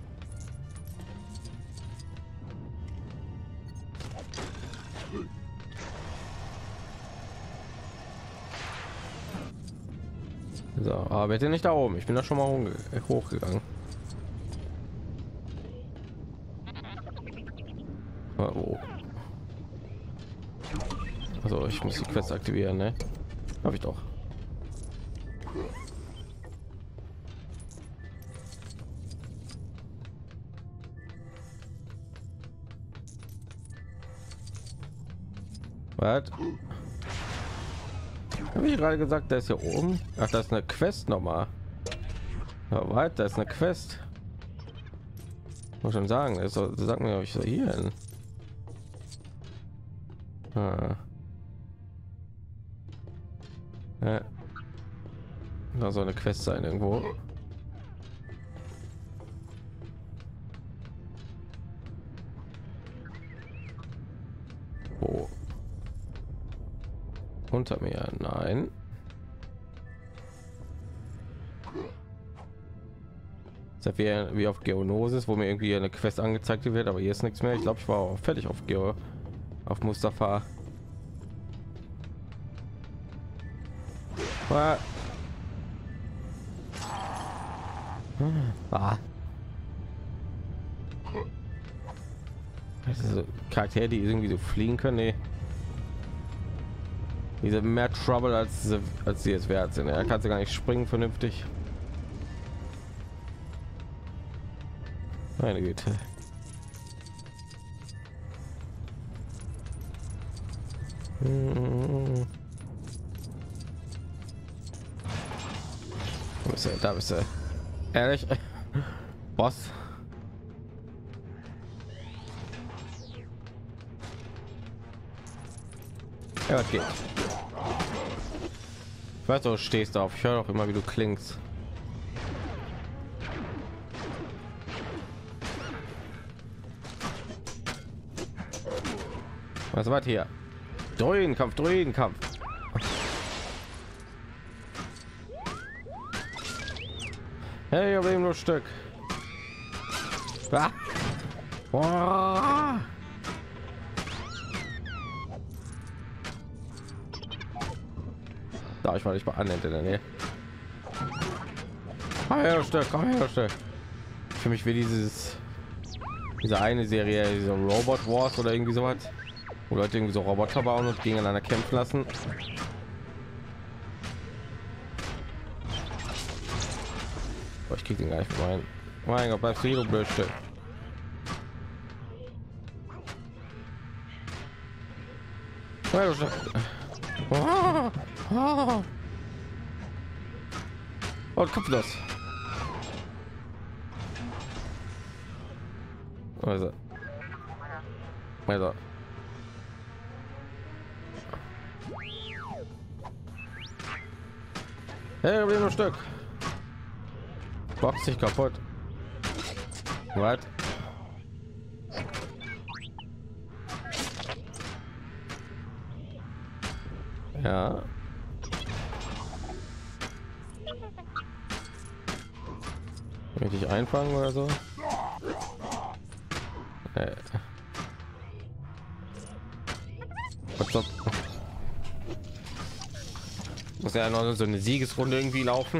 So, aber bitte nicht da oben. Ich bin da schon mal hochgegangen. Oh. Also ich muss die Quest aktivieren, ne? Habe ich doch. Was? Habe ich gerade gesagt, da ist hier oben. Ach, das ist eine Quest nochmal. Ja, weit, da ist eine Quest. Muss schon sagen, das soll, sag mir, ob ich so hier hin. Ah. Ja. Da soll eine Quest sein irgendwo. Wo? Unter mir, nein. Das wie, wie auf Geonosis, wo mir irgendwie eine Quest angezeigt wird, aber hier ist nichts mehr. Ich glaube, ich war auch fertig auf Geo, auf Mustafa. Ah. Also Charaktere, die irgendwie so fliegen können, nee. Diese mehr Trouble als sie, als sie es wert sind. Er kann sie gar nicht springen vernünftig. Meine Güte. Hm. Wo bist du? Da bist du. Ehrlich? Boss? Ja, was geht? Ich weiß, du stehst auf. Ich höre auch immer, wie du klingst. Was war hier? Druidenkampf, Druidenkampf. Hey, aber eben nur Stück. Ah. Boah. Da ich war nicht mal an in der Nähe. Komm her, Stück, komm her, Stück. Für mich wie dieses diese eine Serie, diese Robot Wars oder irgendwie so hat, wo Leute irgendwie so Roboter bauen und gegeneinander kämpfen lassen. Oh, ich krieg den gar nicht rein. Mein Gott, bleibst du hier, du blöd Stück. Oh. Ah. Und Kopf los. Also. Also. Hey, wir noch Stück. Box sich kaputt. Was? Ja. Richtig einfangen oder so? Äh. Was soll... Muss ja noch so eine Siegesrunde irgendwie laufen.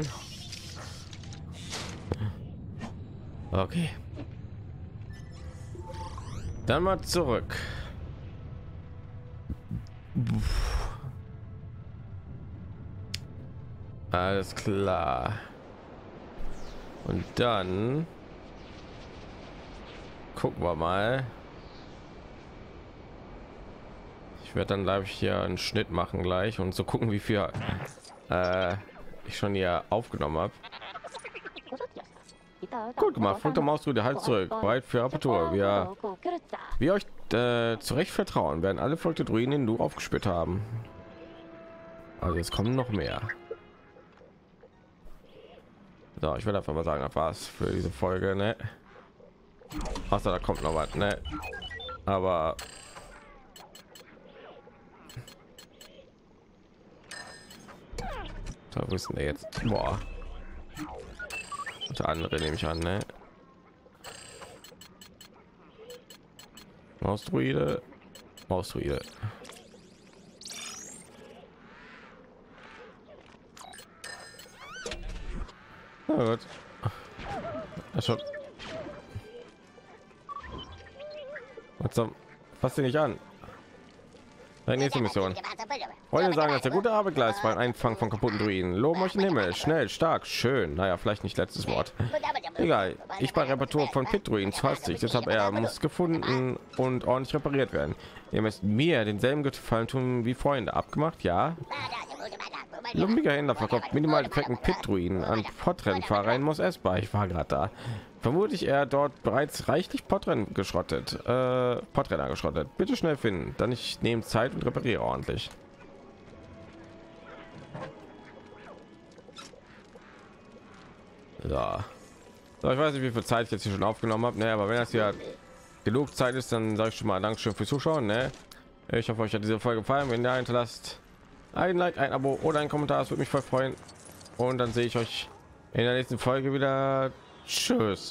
Okay. Dann mal zurück. Alles klar. Und dann gucken wir mal. Ich werde dann glaube ich hier einen Schnitt machen gleich und so gucken, wie viel äh, ich schon hier aufgenommen habe. Gut gemacht, Funk der Mausrüde, halt zurück, bereit für Apertur. Wir, wir euch äh, zu Recht vertrauen, werden alle Volk der Druiden in Du aufgespürt haben. Also es kommen noch mehr. So, ich werde einfach mal sagen, das war's für diese Folge, ne? Außer da kommt noch was, ne? Aber da wissen wir jetzt. Boah. Unter anderem nehme ich an, ne? Mausdruide, Mausdruide. Na gut. Das schon. Was zum? Fass dich nicht an. Deine nächste Mission. Wollen sagen, dass der gute Arbeit leistet beim Einfangen von kaputten Druiden. Loben euch den Himmel. Schnell, stark, schön. Naja, vielleicht nicht letztes Wort. Egal. Ich bei Reparatur von Pit-Druiden hastig. Deshalb er muss gefunden und ordentlich repariert werden. Ihr müsst mir denselben Gefallen tun wie Freunde. Abgemacht? Ja. Lumpiger Händler verkauft minimal defekten Pit-Druiden an Podrennfahrer in Mos Espa. Ich war gerade da. Vermutlich er dort bereits reichlich Podrennen geschrottet. Äh, Podrenner geschrottet. Bitte schnell finden. Dann ich nehme Zeit und repariere ordentlich. So. So, ich weiß nicht, wie viel Zeit ich jetzt hier schon aufgenommen habe, ne, aber wenn das ja genug Zeit ist, dann sage ich schon mal Dankeschön fürs Zuschauen, ne? Ich hoffe, euch hat diese Folge gefallen. Wenn ihr hinterlasst ein Like, ein Abo oder ein Kommentar, das würde mich voll freuen. Und dann sehe ich euch in der nächsten Folge wieder. Tschüss.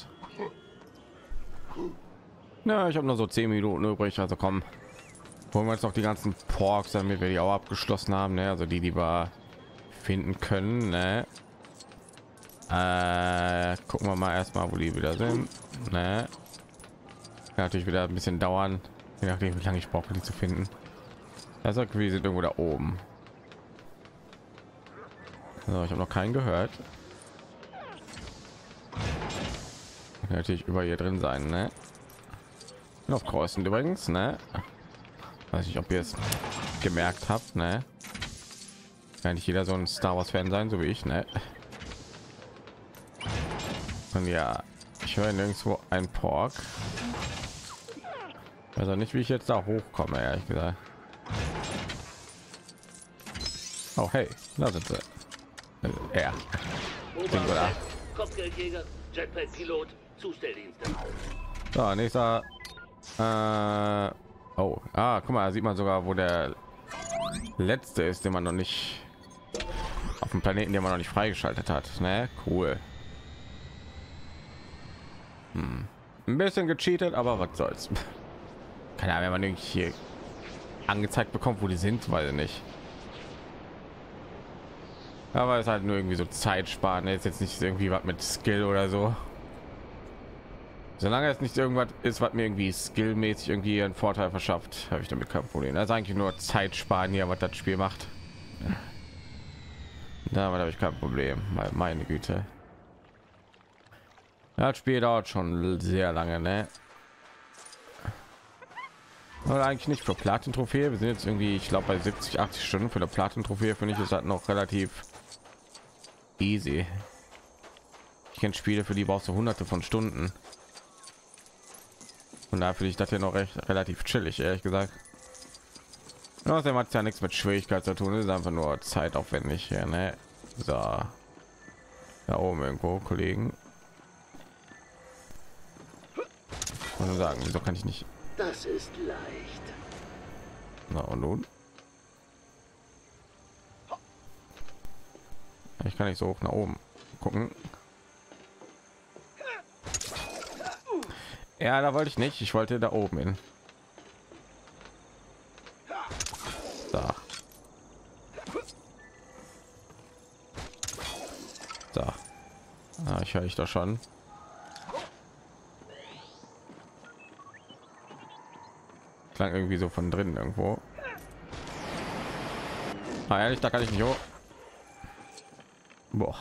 Na, ich habe nur so zehn Minuten übrig, also komm. Wollen wir jetzt noch die ganzen Porks, damit wir die auch abgeschlossen haben, ne? Also die, die wir finden können, ne? Äh, gucken wir mal erstmal, wo die wieder sind, ne? Kann natürlich wieder ein bisschen dauern, je nachdem, wie lange ich brauche, die zu finden. Also wir sind irgendwo da oben. So, ich habe noch keinen gehört. Kann natürlich über hier drin sein, ne? Noch kreuzen übrigens, ne? Weiß nicht, ob ihr es gemerkt habt, ne? Kann nicht jeder so ein Star Wars Fan sein, so wie ich, ne? Und ja, ich höre nirgendwo ein Pork. Also nicht, wie ich jetzt da hochkomme, ehrlich gesagt. Oh hey, da sind sie. Ja. Kopfgeldjäger, Jetpack-Pilot, Zustelldienste. So, nächster. Äh, oh, ah, guck mal, da sieht man sogar, wo der letzte ist, den man noch nicht auf dem Planeten, den man noch nicht freigeschaltet hat. Ne, cool. Hm. Ein bisschen gecheatet, aber was soll's. Keine Ahnung, wenn man irgendwie hier angezeigt bekommt, wo die sind, weiß ich nicht. Aber es ist halt nur irgendwie so Zeit sparen. Ist jetzt nicht irgendwie was mit Skill oder so. Solange es nicht irgendwas ist, was mir irgendwie skillmäßig irgendwie einen Vorteil verschafft, habe ich damit kein Problem. Das ist eigentlich nur Zeit sparen hier, was das Spiel macht. Damit habe ich kein Problem. Meine Güte. Das Spiel dauert schon sehr lange, ne? Oder eigentlich nicht für Platin-Trophäe. Wir sind jetzt irgendwie, ich glaube, bei siebzig, achtzig Stunden. Für eine Platin-Trophäe finde ich es halt noch relativ easy. Ich kenne Spiele, für die brauchst du hunderte von Stunden. Und da finde ich das hier noch recht relativ chillig, ehrlich gesagt. Außerdem hat es ja nichts mit Schwierigkeit zu tun, ist einfach nur zeitaufwendig hier, ne? So, da oben irgendwo, Kollegen. Und sagen, wieso kann ich nicht? Das ist leicht. Na und nun? Ich kann nicht so hoch nach oben gucken. Ja, da wollte ich nicht. Ich wollte da oben hin. Da. Da. Ah, ich höre ich doch schon. Klang irgendwie so von drin irgendwo. Ah, ehrlich, da kann ich nicht hoch. Boah.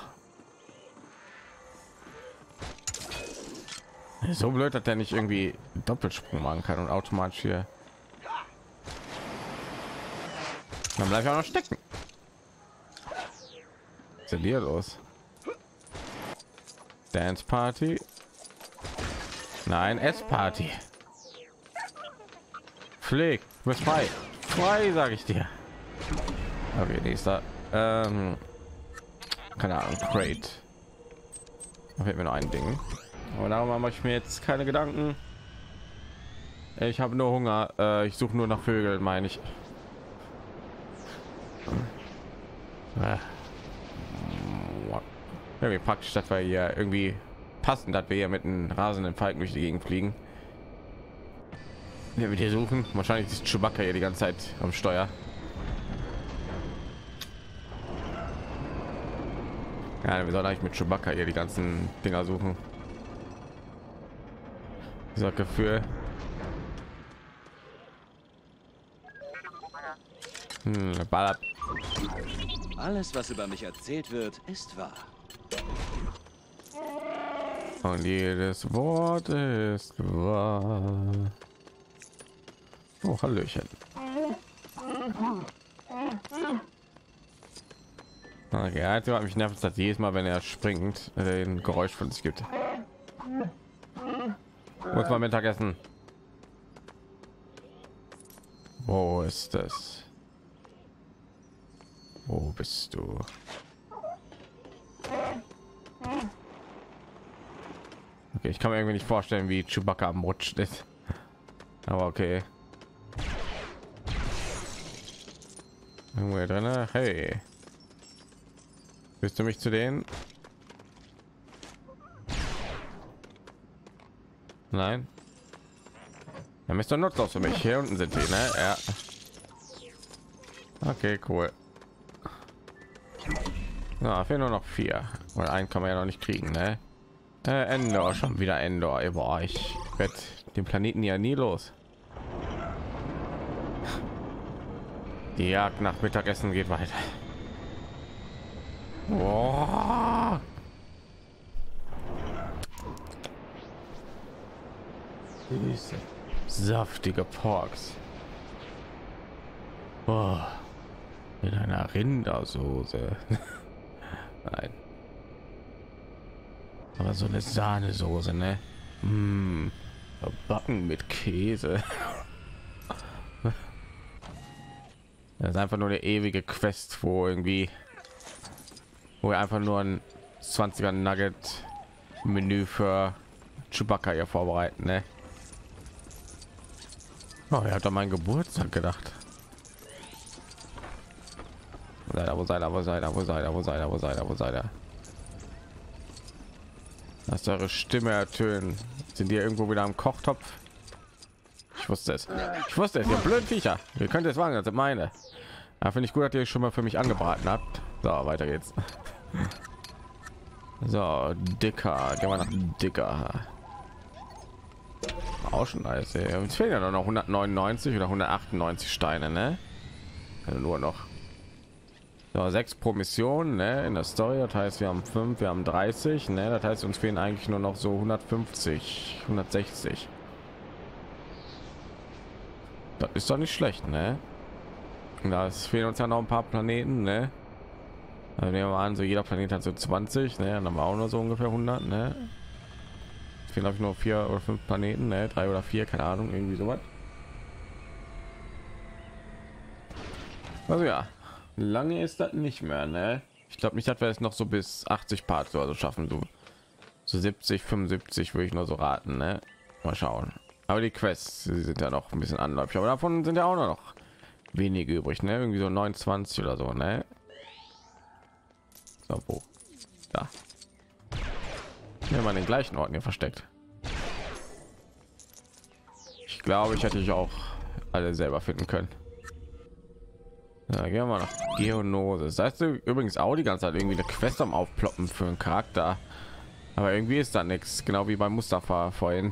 So blöd, dass der nicht irgendwie Doppelsprung machen kann und automatisch hier. Dann bleibe ich auch noch stecken. Was ist denn hier los? Dance Party? Nein, Ess-Party. Pfleg, du bist frei. Frei, sage ich dir. Okay, nächster. Ähm, keine Ahnung, Crate. Da fehlt mir noch ein Ding. Aber darüber mache ich mir jetzt keine Gedanken. Ich habe nur Hunger. Äh, ich suche nur nach Vögeln, meine ich. Ja, wie praktisch, dass wir hier irgendwie passen, dass wir hier mit einem rasenden Falken durch die Gegend fliegen. Ja, wir hier suchen. Wahrscheinlich ist Chewbacca hier die ganze Zeit am Steuer. Ja, wir sollen eigentlich mit Chewbacca hier die ganzen Dinger suchen. Dieser Gefühl. Hm, ballert. Alles, was über mich erzählt wird, ist wahr. Und jedes Wort ist wahr. Oh, Hallöchen. Okay, also hat mich nervt, dass jedes Mal, wenn er springt, ein Geräusch von sich gibt. Muss mal Mittagessen. Wo ist das? Wo bist du? Okay, ich kann mir irgendwie nicht vorstellen, wie Chewbacca am Rutsch ist. Aber okay. Irgendwo drin. Hey. Bist du mich zu denen? Nein. Dann ist doch nutzlos für mich. Hier unten sind die, ne? Ja. Okay, cool. Na, fehlen nur noch vier. Weil einen kann man ja noch nicht kriegen, ne? Äh, Endor, schon wieder Endor. Boah, ich werde den Planeten ja nie los. Die Jagd nach Mittagessen geht weiter. Boah. Diese saftige Porks. Oh, in einer Rindersoße. Nein. Aber so eine Sahnesoße, ne? Mm, backen mit Käse. Das ist einfach nur eine ewige Quest, wo irgendwie, wo wir einfach nur ein zwanziger Nugget Menü für Chewbacca hier vorbereiten, ne? Oh, er hat doch meinen Geburtstag gedacht. Wo sei er, wo sei er, wo sei er, wo sei er, wo sei er, wo sei er, wo sei er? Lass eure Stimme ertönen. Sind die irgendwo wieder am Kochtopf? Ich wusste es. Ich wusste es, ihr blöden Viecher. Ihr könnt es wagen, das sind meine. Ja, finde ich gut, dass ihr schon mal für mich angebraten habt. So, weiter geht's. So, dicker. Gehen wir nach dicker. Auch schon nice. Uns fehlen ja noch hundertneunundneunzig oder hundertachtundneunzig Steine, ne? Also nur noch so, sechs pro Mission, ne? In der Story. Das heißt, wir haben fünf, wir haben dreißig, ne? Das heißt, uns fehlen eigentlich nur noch so hundertfünfzig, hundertsechzig. Das ist doch nicht schlecht, ne? Da fehlen uns ja noch ein paar Planeten, ne? Also nehmen wir mal an, so jeder Planet hat so zwanzig, ne? Dann haben wir auch nur so ungefähr hundert, ne? Es fehlen glaube ich nur vier oder fünf Planeten, ne? Drei oder vier, keine Ahnung, irgendwie sowas. Also ja, lange ist das nicht mehr, ne? Ich glaube nicht, dass wir es noch so bis achtzig Parts oder so schaffen, so, so siebzig, fünfundsiebzig würde ich nur so raten, ne? Mal schauen. Aber die Quests, die sind ja noch ein bisschen anläufig, aber davon sind ja auch noch wenige übrig, ne? Irgendwie so neunundzwanzig oder so, ne? So, wo? Da. Ja, mal den gleichen Ort hier versteckt. Ich glaube, ich hätte ich auch alle selber finden können. Ja, gehen wir mal nach Geonosis. Das heißt übrigens auch die ganze Zeit irgendwie eine Quest am Aufploppen für einen Charakter. Aber irgendwie ist da nichts, genau wie bei Mustafa vorhin.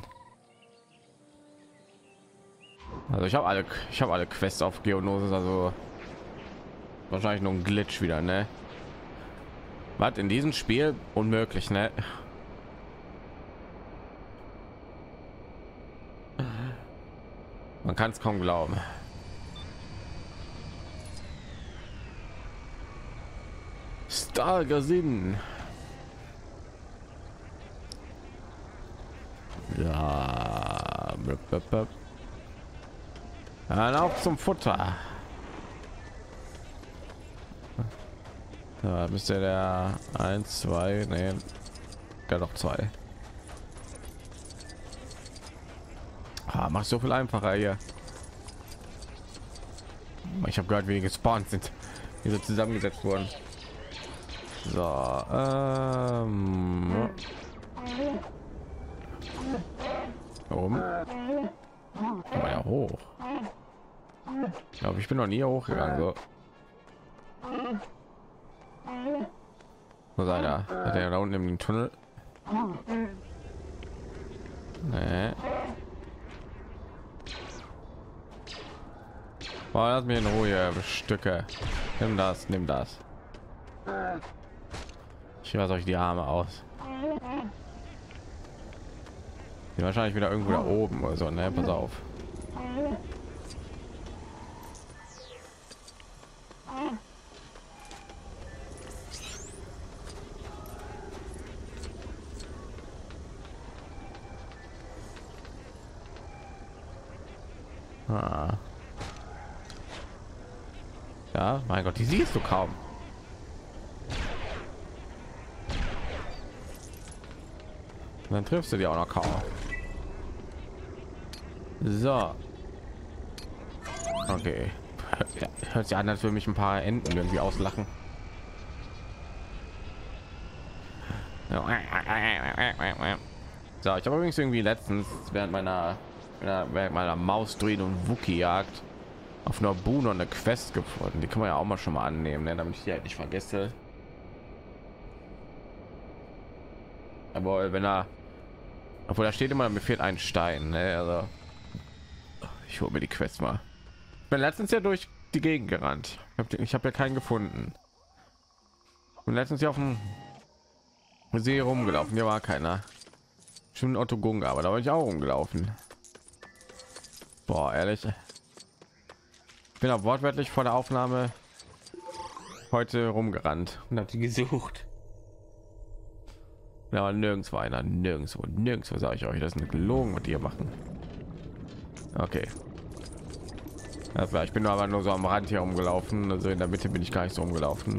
Also ich habe alle, ich habe alle Quests auf Geonosis, also wahrscheinlich nur ein Glitch wieder, ne? Was in diesem Spiel unmöglich, ne? Man kann es kaum glauben. Starker Sinn. Ja, dann auf zum Futter. Ja, müsste der eins, zwei, nee, gar noch zwei. Ah, macht so viel einfacher hier. Ich habe gehört, wie die gespawnt sind, die so zusammengesetzt wurden. So, ähm, oben. Aber ja hoch. Ich glaube, ich bin noch nie hochgegangen. So. Wo sei da? Hat er da unten im Tunnel? Nee. Boah, lass mich in Ruhe, Stücke. Nimm das, nimm das. Ich weiß euch die Arme aus. Die wahrscheinlich wieder irgendwo da oben oder so, ne? Pass auf. Ah. Ja, mein Gott, die siehst du kaum. Dann triffst du die auch noch kaum. So. Okay. Ja, hört sich an, als würde mich ein paar Enten irgendwie auslachen. So, ich habe übrigens irgendwie letztens während meiner während meiner Maus-Druiden und Wookie-Jagd auf einer Boon eine Quest gefunden. Die kann man ja auch mal schon mal annehmen, ne, damit ich die halt nicht vergesse. Aber wenn er, obwohl da steht immer, mir fehlt ein Stein, ne? Also ich hole mir die Quest mal. Ich bin letztens ja durch die Gegend gerannt. Ich habe ich hab ja keinen gefunden. Und letztens ja auf dem See rumgelaufen. Hier war keiner. Schon Otto Gunga, aber da war ich auch rumgelaufen. Boah, ehrlich. Ich bin auch wortwörtlich vor der Aufnahme heute rumgerannt und habe die gesucht. Ja, nirgendwo einer, nirgendwo, nirgendwo sage ich euch, das ist eine gelogen, was die hier machen. Okay. Ja, ich bin nur aber nur so am Rand hier rumgelaufen, also in der Mitte bin ich gar nicht so rumgelaufen.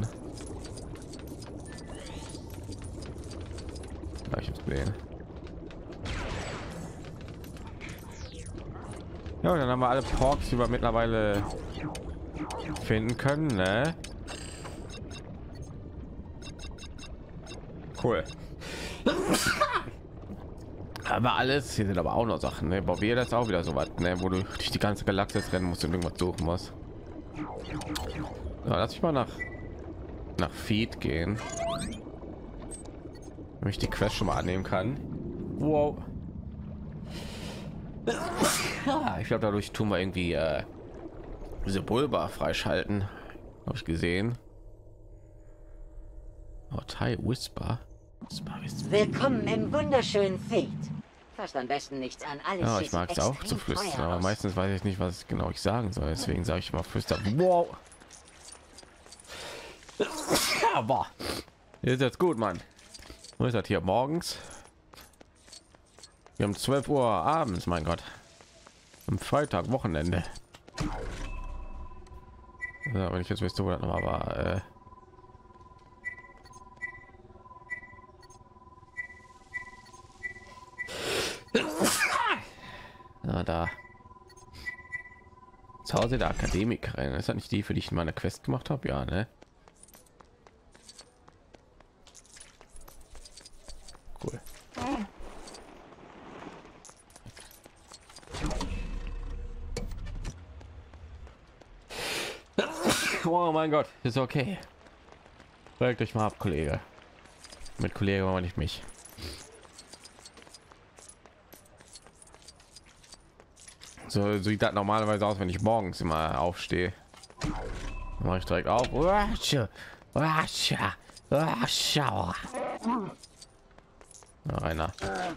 Ja, ich hab's gesehen. Ja, dann haben wir alle Porks, die wir mittlerweile finden können, ne? Cool. Aber alles, hier sind aber auch noch Sachen, ne? Boah, wir das auch wieder so was, ne? Wo du durch die ganze Galaxis rennen musst und irgendwas suchen musst. So, lass ich mal nach nach Feed gehen, wenn ich die Quest schon mal annehmen kann. Wow. Ich glaube, dadurch tun wir irgendwie äh, diese Bulba freischalten, habe ich gesehen. Oh, Thai Whisper. Willkommen im wunderschönen Feed. Fasst am besten nichts an. Alles Ja, ich sieht mag es auch extrem zu flüstern, teuer aber aus. meistens weiß ich nicht, was genau ich sagen soll. Deswegen sage ich immer flüstern. Wow. Aber ist jetzt gut, Mann. Wo ist das hier morgens? Wir haben zwölf Uhr abends, mein Gott. Am Freitag, Wochenende. Ja, wenn ich jetzt wüsste, wo das nochmal war. Äh Na, da. Zu Hause der Akademikerin. Ist das nicht die, für die ich meine Quest gemacht habe? Ja, ne? Cool. Oh mein Gott, ist okay. Regt euch mal ab, Kollege. Mit Kollege war nicht mich. So sieht das normalerweise aus, wenn ich morgens immer aufstehe. Mache ich direkt auf. Ja, einer.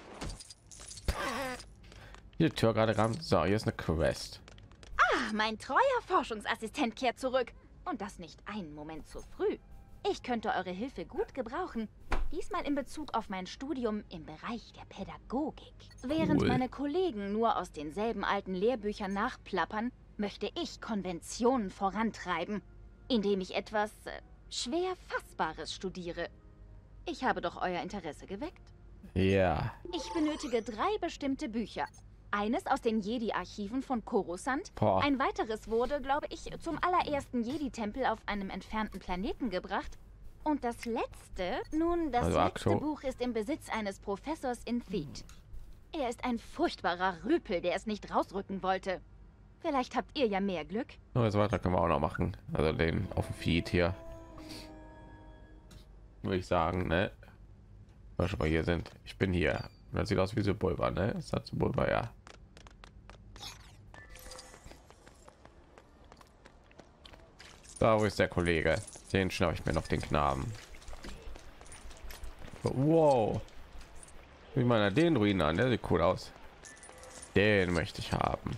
Hier Tür gerade ran. So, hier ist eine Quest. Ah, mein treuer Forschungsassistent kehrt zurück. Und das nicht einen Moment zu früh. Ich könnte eure Hilfe gut gebrauchen. Diesmal in Bezug auf mein Studium im Bereich der Pädagogik. Während Cool. meine Kollegen nur aus denselben alten Lehrbüchern nachplappern, möchte ich Konventionen vorantreiben, indem ich etwas äh, schwer Fassbares studiere. Ich habe doch euer Interesse geweckt. Ja. Ich benötige drei bestimmte Bücher. Eines aus den Jedi-Archiven von Coruscant. Boah. Ein weiteres wurde, glaube ich, zum allerersten Jedi-Tempel auf einem entfernten Planeten gebracht. Und das letzte, nun, das Also letzte Akto. Buch ist im Besitz eines Professors in Theed. Er ist ein furchtbarer Rüpel, der es nicht rausrücken wollte. Vielleicht habt ihr ja mehr Glück. Oh, das weiter können wir auch noch machen. Also den auf dem Feed hier. Würde ich sagen, ne? Was wir hier sind. Ich bin hier. Das sieht aus wie so Pulver, ne? Das hat so Pulver, ja. Da, wo ist der Kollege? Den schnappe ich mir noch, den Knaben. Wow. Wie meiner den Ruinen an, der sieht cool aus. Den möchte ich haben.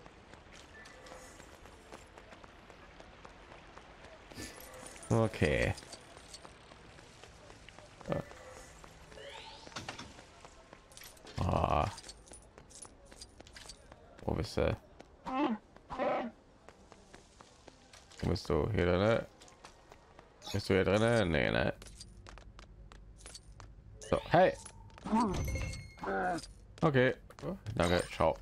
Okay. Ah. Wo bist du? Wo bist du? Hier drin? Bist du hier drin? Nee, ne? So, hey. Okay. Danke, ciao.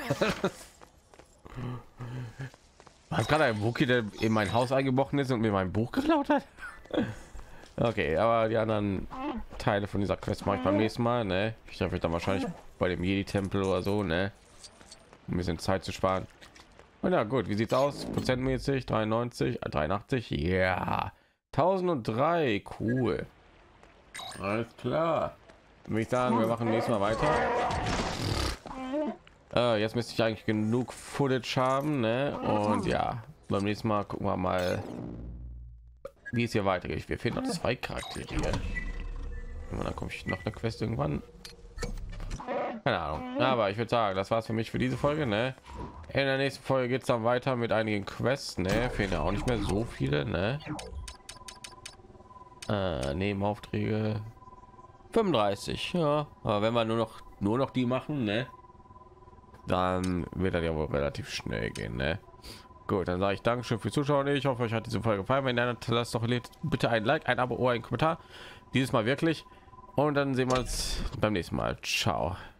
Hat gerade ein Wookie, der in mein Haus eingebrochen ist und mir mein Buch geklaut hat? Okay, aber die anderen Teile von dieser Quest mache ich beim nächsten Mal, ne? Ich treffe mich dann wahrscheinlich bei dem Jedi-Tempel oder so, ne? Um ein bisschen Zeit zu sparen. Und ja, gut, wie sieht's aus? Prozentmäßig dreiundneunzig, dreiundachtzig, ja, yeah. tausenddrei, cool. Alles klar. Würde ich sagen, wir machen nächstes Mal weiter. Äh, jetzt müsste ich eigentlich genug Footage haben, ne? Und ja, beim nächsten Mal gucken wir mal, wie es hier weitergeht. Wir finden noch zwei Charaktere hier. Und dann komme ich noch eine Quest irgendwann. Keine Ahnung. Aber ich würde sagen, das war's für mich für diese Folge, ne? In der nächsten Folge geht es dann weiter mit einigen Quests, ne? Fehlen ja auch nicht mehr so viele, ne? Äh, Nebenaufträge fünfunddreißig, ja. Aber wenn wir nur noch nur noch die machen, ne? Dann wird das ja wohl relativ schnell gehen, ne? Gut, dann sage ich Dankeschön fürs Zuschauen. Ich hoffe, euch hat diese Folge gefallen. Wenn ihr lasst doch bitte ein Like, ein Abo oder ein Kommentar. Dieses Mal wirklich. Und dann sehen wir uns beim nächsten Mal. Ciao.